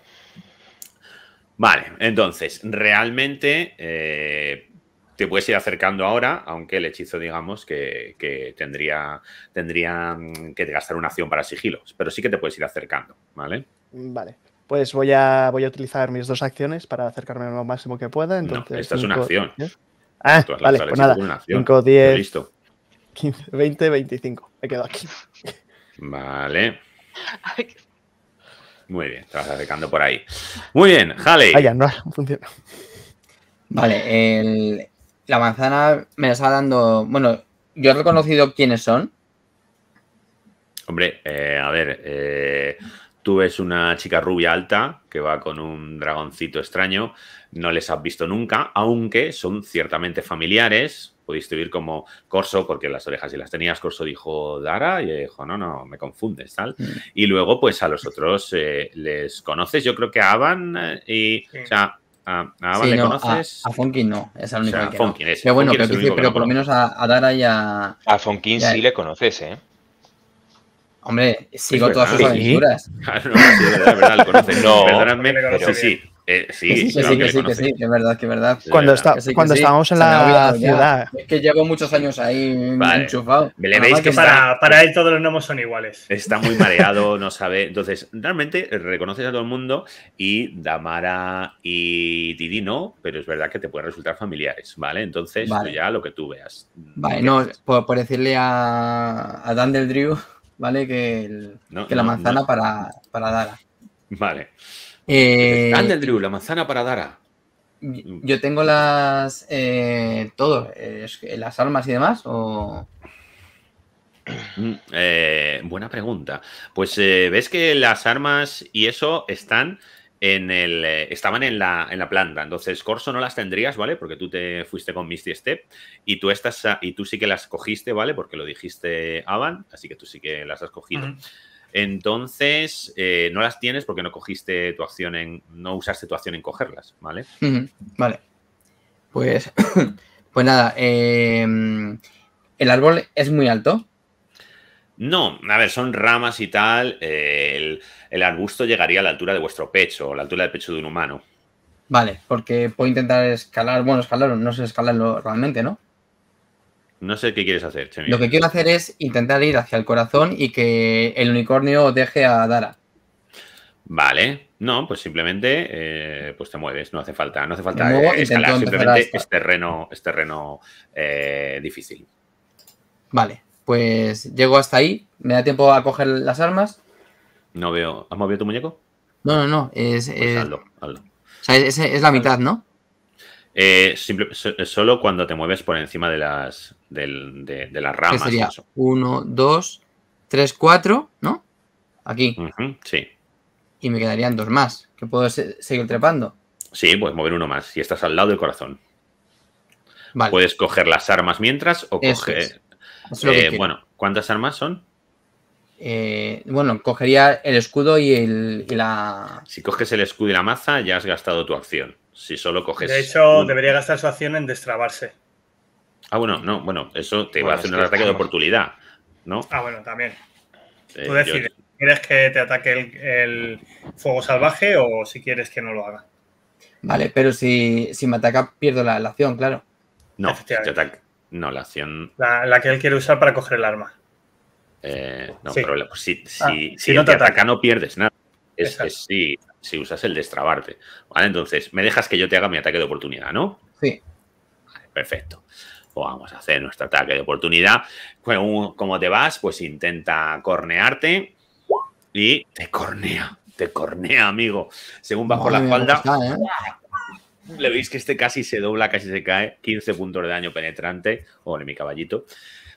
Vale, entonces, realmente eh, te puedes ir acercando ahora, aunque el hechizo, digamos, que, que tendría, tendría mm, que gastar una acción para sigilos, pero sí que te puedes ir acercando, ¿vale? Vale, pues voy a, voy a utilizar mis dos acciones para acercarme lo máximo que pueda. Entonces, no, esta es una cinco, acción. diez. Ah, Tú has vale, lanzado el pues hechizo nada. con una acción. cinco, Pero diez, listo. quince, veinte, veinticinco. Me quedo aquí. Vale. Muy bien, te vas acercando por ahí. Muy bien, Haley. Ah, ya, no funciona. Vale, el- la manzana me está dando. Bueno, yo he reconocido quiénes son. Hombre, eh, a ver, eh, tú ves una chica rubia alta que va con un dragoncito extraño, no les has visto nunca, aunque son ciertamente familiares. Pudiste oír como Corso, porque las orejas si las tenías, Corso dijo Dara, y dijo, no, no, me confundes, tal. Mm. Y luego, pues a los otros eh, les conoces, yo creo que a Avan eh, y, Sí. o sea, a, a Avan Sí, le no, conoces. A, a Funky no, es el O único sea, que Funky, no. ese. Pero bueno, Funky pero, es el quiero único decir, que pero no por lo menos conozco. a, a Dara y a. A Fonkin Ya. sí le conoces, ¿eh? Hombre, sigo Es todas sus verdad. Sí. aventuras. Claro, no, sí, de verdad, de verdad, lo conoces. No, Perdonadme, pero- sí, sí. eh, sí, Que sí, que claro sí, que que le sí, que conoces. sí, que es verdad, que es verdad. De Cuando, verdad. está, Que sí, que cuando sí. estábamos en Se me ha la olvidado ya. ciudad. Es que llevo muchos años ahí Vale. enchufado. Le Nada veis más que está- Para, para él todos los gnomos son iguales. Está muy mareado, no sabe. Entonces, realmente reconoces a todo el mundo y Damara y Didi no, pero es verdad que te pueden resultar familiares, ¿vale? Entonces, Vale. tú ya lo que tú veas. Vale, ¿Qué no, haces? por, por decirle a, a Dan del Drew, ¿vale? Que, el- No, que la no, manzana no. para, para Dara. Vale. Eh, Andrew, la manzana para Dara. yo tengo las. Eh, todo, eh, es que las armas y demás, o. Mm, eh, buena pregunta. Pues eh, ves que las armas y eso están en el, eh, estaban en la, en la planta. Entonces, Corso no las tendrías, ¿vale? Porque tú te fuiste con Misty Step y tú, estás, a- y tú sí que las cogiste, ¿vale? Porque lo dijiste Avan, así que tú sí que las has cogido. Ujú. Entonces, eh, no las tienes porque no cogiste tu acción en. No usaste tu acción en cogerlas, ¿vale? Ujú, vale. Pues. Pues nada, eh, el árbol es muy alto. No, a ver, son ramas y tal. eh, el, el arbusto llegaría a la altura de vuestro pecho, o la altura del pecho de un humano. Vale, porque puedo intentar escalar. Bueno, escalar, no sé escalarlo realmente, ¿no? No sé qué quieres hacer, Chemi. Lo que quiero hacer es intentar ir hacia el corazón y que el unicornio deje a Dara. Vale, no, pues simplemente eh, pues te mueves, no hace falta, no hace falta Me muevo, eh, escalar, intento empezar simplemente a es terreno, es terreno eh, difícil. Vale, pues llego hasta ahí. ¿Me da tiempo a coger las armas? No veo. ¿Has movido tu muñeco? No, no, no. Es, Pues es- hazlo, hazlo. o sea, es, es la mitad, ¿no? Eh, simple- so- solo cuando te mueves por encima de las del- de, de las Que ramas. y sería eso. uno, dos, tres, cuatro, ¿no? Aquí. Ujú, sí. Y me quedarían dos más. Que puedo se- seguir trepando. Sí, puedes mover uno más. Si estás al lado del corazón. Vale. Puedes coger las armas mientras o Eso coger. es. Eso es lo que Eh, quiero. bueno, ¿cuántas armas son? Eh, bueno, cogería el escudo y, el, y la. Si coges el escudo y la maza, ya has gastado tu acción. Si solo coges. De hecho, un- debería gastar su acción en destrabarse. Ah, bueno, no, bueno, eso te va Bueno, a hacer es un que ataque de estamos- oportunidad, ¿no? Ah, bueno, también. Eh, Tú yo- decides. ¿Quieres que te ataque el, el fuego salvaje o si quieres que no lo haga? Vale, pero si, si me ataca, pierdo la, la acción, claro. no, efectivamente. te ataca- no, la acción. La, la que él quiere usar para coger el arma. eh, no, Sí. pero la- si, si, Ah, si si no él te te ataca, ataca. no pierdes nada. Es, Exacto. es si, si usas el destrabarte. ¿Vale? Entonces, me dejas que yo te haga mi ataque de oportunidad, ¿no? Sí. Perfecto. Pues vamos a hacer nuestro ataque de oportunidad. Como como te vas, pues intenta cornearte y te cornea. Te cornea, amigo. Según vas por la Madre mía, espalda, ¿cómo está, eh? le veis que este casi se dobla, casi se cae. quince puntos de daño penetrante. Ole, mi caballito.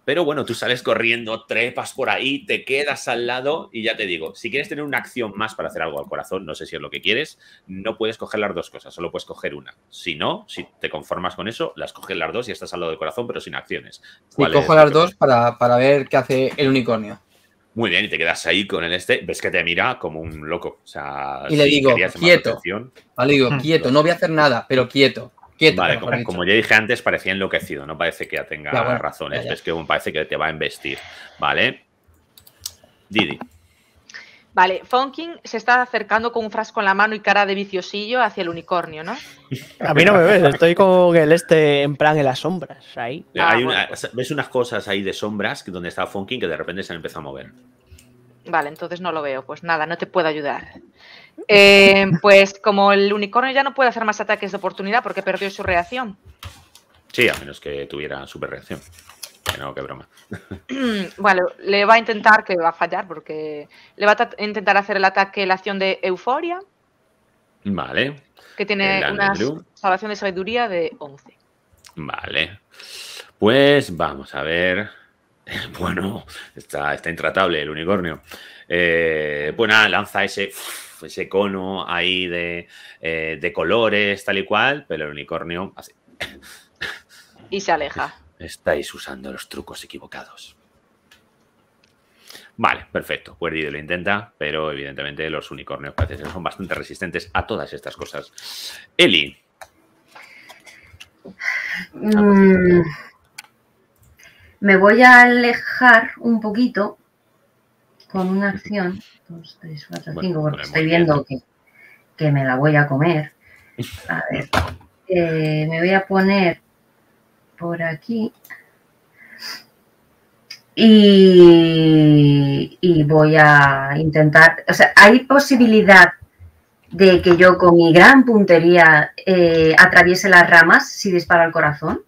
Pero bueno, tú sales corriendo, trepas por ahí, te quedas al lado y ya te digo, si quieres tener una acción más para hacer algo al corazón, no sé si es lo que quieres, no puedes coger las dos cosas, solo puedes coger una. Si no, si te conformas con eso, las coges las dos y estás al lado del corazón, pero sin acciones. Sí, cojo las dos para, para ver qué hace el unicornio. Muy bien, y te quedas ahí con el este, ves que te mira como un loco. O sea, y le si digo, quieto. Vale, digo, Hmm. quieto, no voy a hacer nada, pero quieto. Quieto, vale, como, como ya dije antes, parecía enloquecido, no parece que ya tenga ya, bueno, razones, ya, ya. ves que parece que te va a embestir, ¿vale? Didi. Vale, Fonkin se está acercando con un frasco en la mano y cara de viciosillo hacia el unicornio, ¿no? A mí no me ves, estoy con el este en plan en las sombras, ahí. Ah, Hay bueno, una, pues. ves unas cosas ahí de sombras donde está Fonkin que de repente se han empezado a mover. Vale, entonces no lo veo. Pues nada, no te puedo ayudar. Eh, pues como el unicornio ya no puede hacer más ataques de oportunidad porque perdió su reacción. Sí, a menos que tuviera super reacción. Que no, qué broma. Vale, le va a intentar, que va a fallar porque le va a intentar hacer el ataque, la acción de euforia, Vale. que tiene El una Andrew. salvación de sabiduría de once. Vale. Pues vamos a ver. Bueno, está, está intratable el unicornio. Eh, pues nada, lanza ese, ese cono ahí de, eh, de colores, tal y cual, pero el unicornio hace... Y se aleja. Estáis usando los trucos equivocados. Vale, perfecto. Pues Didi lo intenta, pero evidentemente los unicornios parece ser son bastante resistentes a todas estas cosas. Eli. Mm, me voy a alejar un poquito con una acción. dos, tres, cuatro, cinco, Bueno, porque estoy viendo que, que me la voy a comer. A ver. Eh, me voy a poner por aquí. Y, y voy a intentar, o sea, ¿hay posibilidad de que yo con mi gran puntería eh, atraviese las ramas si disparo al corazón?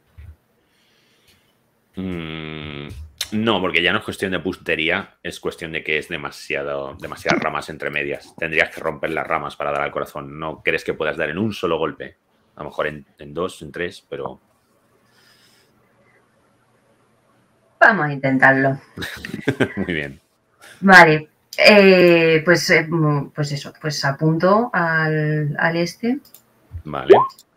Mm, no, porque ya no es cuestión de puntería, es cuestión de que es demasiado, demasiadas ramas entre medias. Tendrías que romper las ramas para dar al corazón. No crees que puedas dar en un solo golpe. A lo mejor en, en dos, en tres, pero... Vamos a intentarlo. Muy bien. Vale, eh, pues, eh, pues eso, pues apunto al, al este. Vale.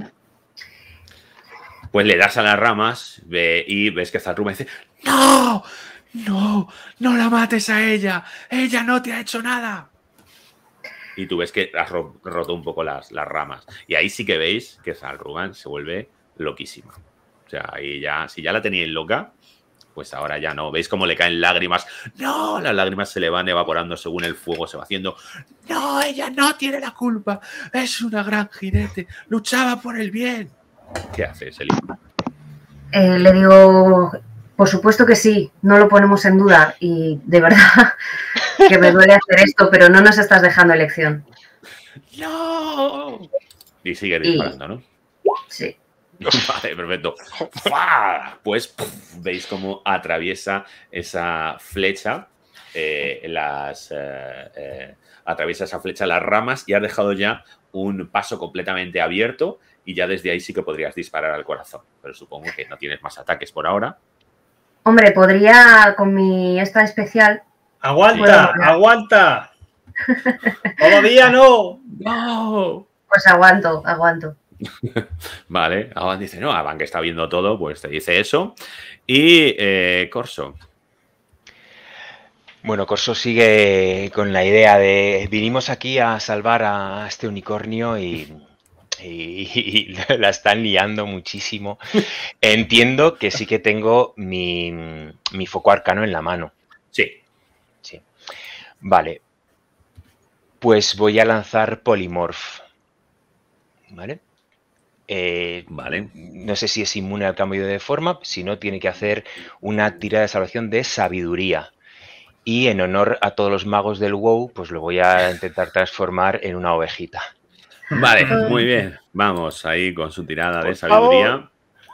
Pues le das a las ramas ve, y ves que Zarruma dice ¡No! ¡No! ¡No la mates a ella! ¡Ella no te ha hecho nada! Y tú ves que has ro roto un poco las, las ramas. Y ahí sí que veis que Zarruman se vuelve loquísima. O sea, ahí ya, si ya la teníais loca, pues ahora ya no. ¿Veis cómo le caen lágrimas? ¡No! Las lágrimas se le van evaporando según el fuego se va haciendo. ¡No! Ella no tiene la culpa. Es una gran jinete. Luchaba por el bien. ¿Qué haces, Eli? Eh, le digo, por supuesto que sí, no lo ponemos en duda y de verdad que me duele hacer esto, pero no nos estás dejando elección. ¡No! Y sigue disparando, ¿no? Sí. Vale, perfecto. ¡Fua! Pues puf, veis cómo atraviesa esa flecha, eh, las, eh, eh, atraviesa esa flecha las ramas y has dejado ya un paso completamente abierto y ya desde ahí sí que podrías disparar al corazón. Pero supongo que no tienes más ataques por ahora. Hombre, podría con mi esta especial. ¡Aguanta! Bueno, ¡Aguanta! ¡Todavía no! ¡No! Pues aguanto, aguanto. Vale, Avan dice, no, Avan que está viendo todo, pues te dice eso. Y eh, Corso. Bueno, Corso sigue con la idea de vinimos aquí a salvar a este unicornio y, y, y la están liando muchísimo. Entiendo que sí que tengo mi, mi foco arcano en la mano. Sí. Sí. Vale. Pues voy a lanzar Polymorph. ¿Vale? Eh, Vale. No sé si es inmune al cambio de forma, si no, tiene que hacer una tirada de salvación de sabiduría. Y en honor a todos los magos del WoW, pues lo voy a intentar transformar en una ovejita. Vale, muy bien. Vamos ahí con su tirada Por de sabiduría. favor.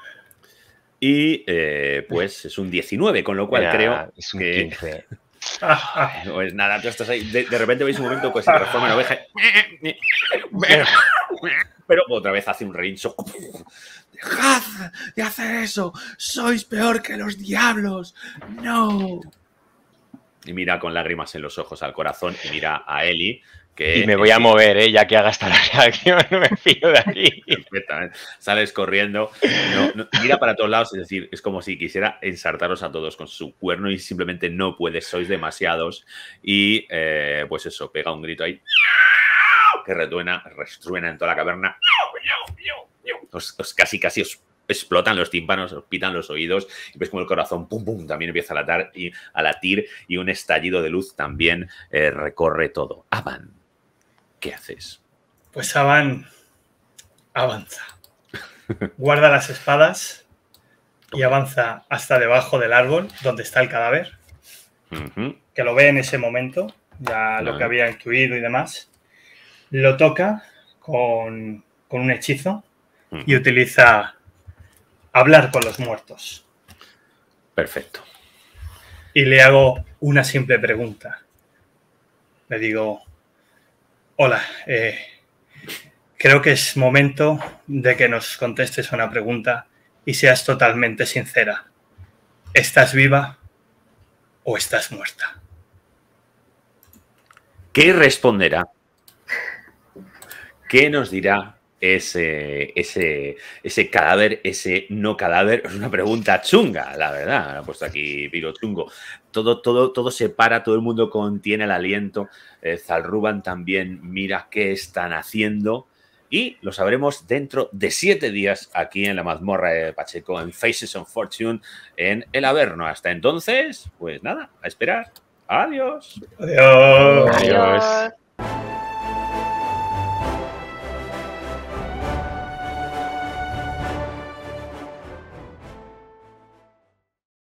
Y eh, pues es un diecinueve, con lo cual Mira, creo es un que... quince. Pues nada, tú estás ahí. De, de repente veis un momento que se transforma en oveja. Pero otra vez hace un reincho. ¡Dejad de hacer eso! ¡Sois peor que los diablos! ¡No! Y mira con lágrimas en los ojos al corazón y mira a Eli. Que y me voy a mover, ¿eh? Ya que haga esta reacción, no me fío de aquí. Perfectamente. Sales corriendo, no, no, mira para todos lados, es decir, es como si quisiera ensartaros a todos con su cuerno y simplemente no puedes, sois demasiados. Y eh, pues eso, pega un grito ahí que retuena, restruena en toda la caverna. Os, os casi, casi os explotan los tímpanos, os pitan los oídos y ves como el corazón pum, pum, también empieza a latir y, a latir, y un estallido de luz también eh, recorre todo. Avan, ¿qué haces? Pues Avan avanza. Guarda las espadas y avanza hasta debajo del árbol donde está el cadáver, uh-huh. que lo ve en ese momento, ya lo uh-huh. que había incluido y demás. Lo toca con, con un hechizo uh-huh. y utiliza hablar con los muertos. Perfecto. Y le hago una simple pregunta. Le digo, hola, eh, creo que es momento de que nos contestes una pregunta y seas totalmente sincera. ¿Estás viva o estás muerta? ¿Qué responderá? ¿Qué nos dirá ese, ese, ese cadáver, ese no cadáver? Es una pregunta chunga, la verdad. Me ha puesto aquí Piro chungo. Todo, todo, todo se para, todo el mundo contiene el aliento. Eh, Zalruban también mira qué están haciendo. Y lo sabremos dentro de siete días aquí en la mazmorra de Pacheco, en Faces of Fortune, en el Averno. Hasta entonces, pues nada, a esperar. Adiós. Adiós. Adiós.